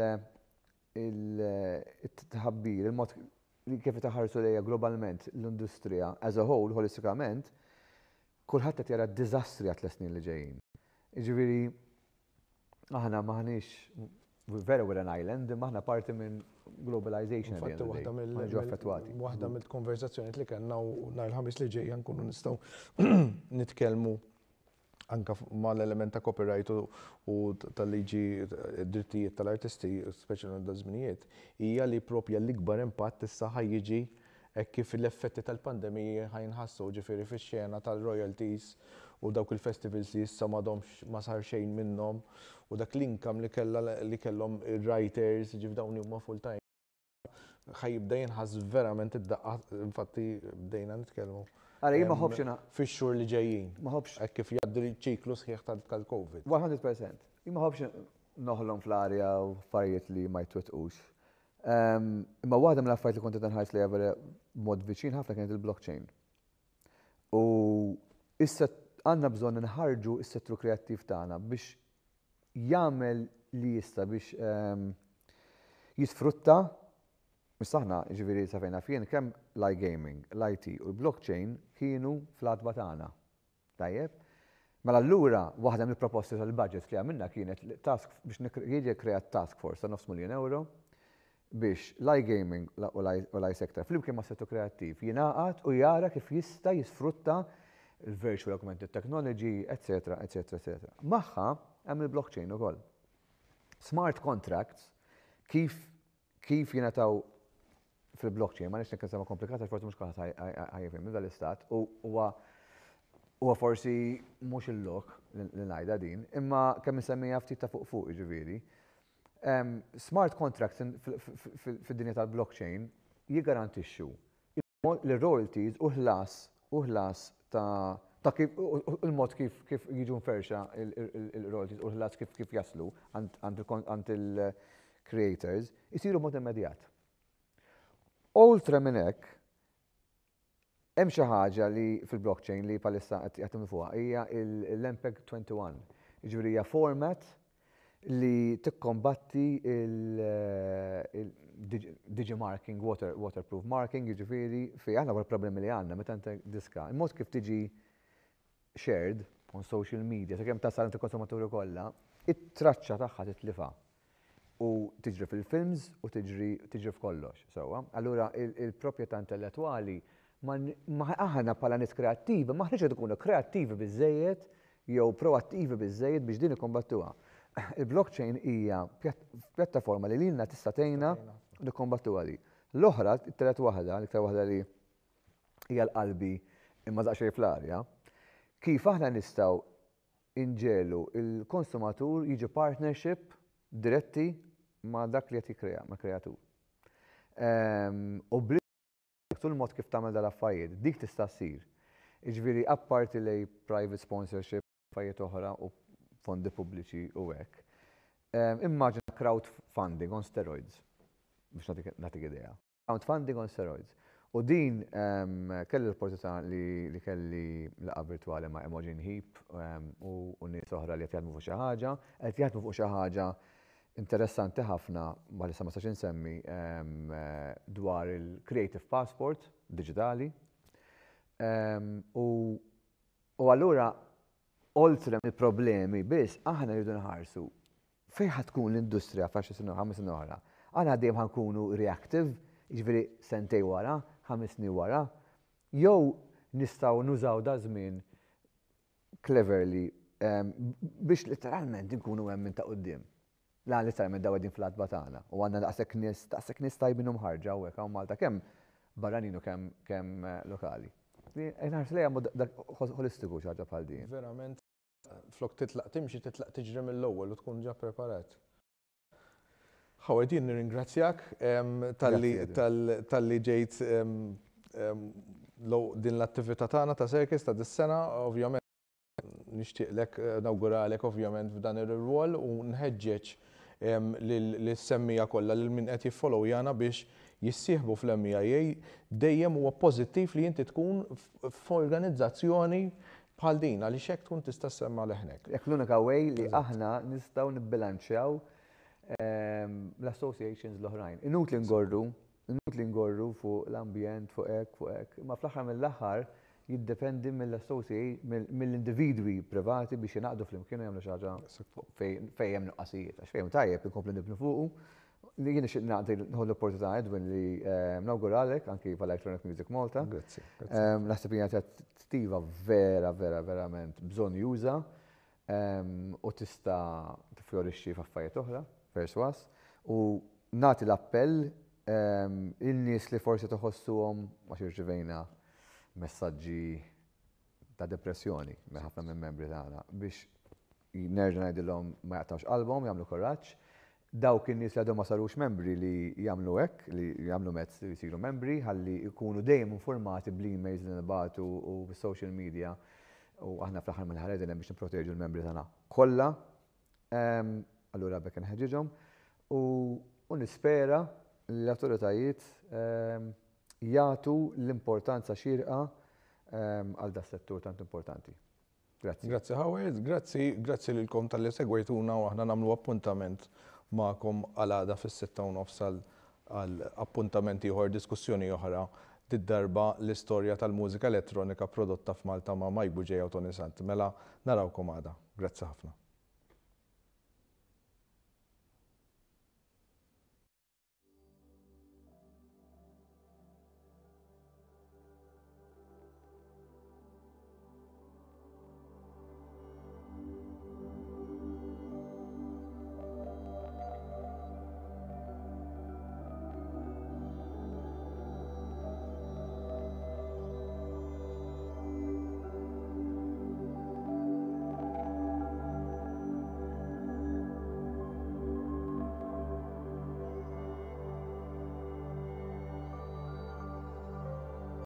il-tħabbir, il-mod li kif taħarsu lejha globalment l-industrija as a whole, holistikament, kulħadd qed jara d-diżastri għat l-snin li ġejjin. Jiġifieri aħna maħniex vera we're an island, imma aħna parti minn globalization. Infatti waħda mill-konverzazzjonijiet li kellna u nhar il-ħamis li ġejja nkunu nistgħu nitkellmu anke mal-element ta' copyright u tal-liġi drittijiet tal-artisti, speċjalment daż-żminijiet, hija li proprja l-ikbar impatt issa ħajjiġi hekk kif l-effetti tal-pandemija ħajnħassu ġifieri fix-xena tal-royalties u dawk il-festivals li issa m'għadhomx ma sar xejn minnhom u dak l-income li kellhom ir-writers ġif dawn huma full time. Ħajibda jinħass verament id-daqqa, infatti bdejna nitkellmu. Għara, jien ma ħobx fix-xhur li ġejjin. Ma ħobx. Hekk kif jgħaddi ċiklu sħiħ tal-COVID. 100%. Jien ma ħobx noħolhom fl-arja u affarijiet li ma jtwettqux. Imma waħda mill-affarijiet li kont qed inħares li għavere mod viċin ħafna kienet il-blockchain. U issa għandna bżonn nħarġu s-settru kreattiv tagħna biex jagħmel li jista' biex jisfrutta mis-saħna ġifieri sa fejna fien kemm l-iGaming, l-IT u l-blockchain kienu fl-adba tagħna. Tajjeb? Mela allura waħda mill-proposti tal-budget li għamilna kienet biex jiġi kreat task force ta' €9,000,000 biex l-iGaming u l-iSector flimkien ma' settur kreattiv jingħaqad u jara kif jista' jisfrutta il-virtual augmented technology, etc. Magħha hemm il-blockchain ukoll. Smart contracts kif jingħataw fil-blockchain, ma nix nekkensema komplikata, forsi mhux kulħadd ħajfhem dal-istat huwa forsi mhux il-lok li ngħidha din, imma kemm insemmija ftit ta' fuq jiġifieri. Smart contracts fid-dinja tal-blockchain jiggarantixxu l-royalties u ħlas ta' il-mod kif jiġu nferxa il-royalties u ħlas kif jaslu għand il-creators isiru mod immedjat. Oltre minn hekk, hemm xi ħaġa li fil-blockchain li palissa qed jaħdmu fuqha hija l-MPEG 21. Jiġifieri hija format li tikkombatti il-digimarking, waterproof marking, jiġifieri fi aħna wara problemi li għandna meta inti diska. Il-mod kif tiġi shared on social media, sakemm tasal inti konsumaturi kollha, it-traċċa tagħha titlifa' u tiġri fil-films u tiġri f'kollox. Allura il-proprjetà intellettwali aħna bħala nies kreattivi maħniex qed ikunu kreattivi biżżejjed jew proattivi biżżejjed biex din ikkombattuha. Il-blockchain hija pjattaforma li lilna tista' tgħinna nikkombattuha di. L-oħra, it-tielet waħda, l-iktar waħda li hija l-qalbi imma daqsxejn fl-arja, kif aħna nistgħu inġelu il-konsumatur jiġi partnership diretti ma' dak li qed jikkrea, ma' kreatur. U tul mod kif tagħmel dal-affarijiet, dik tista' ssir. Jiġifieri apparti lej private sponsorship, affarijiet oħra u fondi pubbliċi u hekk. Immaġina crowdfunding on steroids, biex nagħtik idea. Crowdfunding on steroids. U din kelli l-opportunità li kelli laqa virtuali ma' Imogen Heap u nies oħra li qed jaħdmu fuq xi ħaġa, qed jaħdmu fuq xi ħaġa interessanti ħafna ma li sa ma sax insemmi dwar il-Creative Passport digitali. U allura oltre il-problemi biss aħna rridu nħarsu fejn tkun l-industrija f'10 snin, 5 snin oħra. Aħna dejjem ħankunu reactive, jiġifieri sentej wara, 5 snin wara, jew nistgħu nużaw da żmien cleverly biex literalment nkunu hemm minn ta' quddiem. La literalment daw qegħdin fl-adba tagħna u għandna daqshekk nies tajbin u mħarġa hawnhekk hawn Malta kemm barranin u kemm lokali. Nħarsu lejha holistiku xi ħaġa bħal din. Verament, flok titlaq timxi titlaq tiġri mill-ewwel u tkun ġa preparat. Howard, jien nirringrazzjak tal-li ġejt din l-attività tagħna ta' Circus ta' dis-sena, ovvjament nixtieqlek nawguralek ovvjament f'dan ir-rwol u nħeġġeġ lis-semmija kollha lil min qed jiffollowjana biex jissieħbu fl-MEIA dejjem huwa pożittiv li inti tkun f'organizzazzjoni bħal din għaliex hekk tkun tista' semma leħnek. Jekk l-unika way li aħna nistgħu nibbilanċjaw l-associations l-oħrajn. Inutli ngorru fuq l-ambjent, fuq hekk, ma fl-aħħar mill-aħħar jiddependi mill-individwi privati biex jinaqdu fl-imkien u jagħmlu xi ħaġa fejn hemm nuqqasijiet. Għax fejn tajjeb inkomplu nibnu fuqu. Jien nixtieq nagħti l-opportunità Edwin li nawguralek anki bħal-Electronic Music Malta. Grazzi. Naħseb hija inizjattiva verament bżonn juża u tista' tiflorixxi f'affarijiet oħra, perswas, u nagħti l-appell in-nies li forsi toħossuhom għax irċivejna messaġġi ta' depressjoni minn ħafna minn membri tagħna biex nerġa' ngħidilhom ma jaqtawx qalbhom, jagħmlu kuraġġ. Dawk in-nies li għadhom ma sarux membri li jagħmlu hekk, li jagħmlu mezz li jsiru membri, ħalli jkunu dejjem informati bl-emails li nibagħtu u bis-social media u aħna fl-aħħar mill-ħar qegħdin biex nipproteġu l-membri tagħna kollha. Allura bekk inħeġġiġhom u nispera li l-awtoritajiet jagħtu l-importanza xierqa għal da settur tant importanti. Grazzi. Grazzi Howard, grazzi lilkom tal-li segwejtuna u aħna nagħmlu appuntament magħkom għal għada fis-6:30 għal appuntamenti ieħor diskussjoni oħra darba l-istorja tal-mużika elettronika prodotta f'Malta ma' Mike Buġej u Tony Sant. Mela narawkom għada. Grazzi ħafna.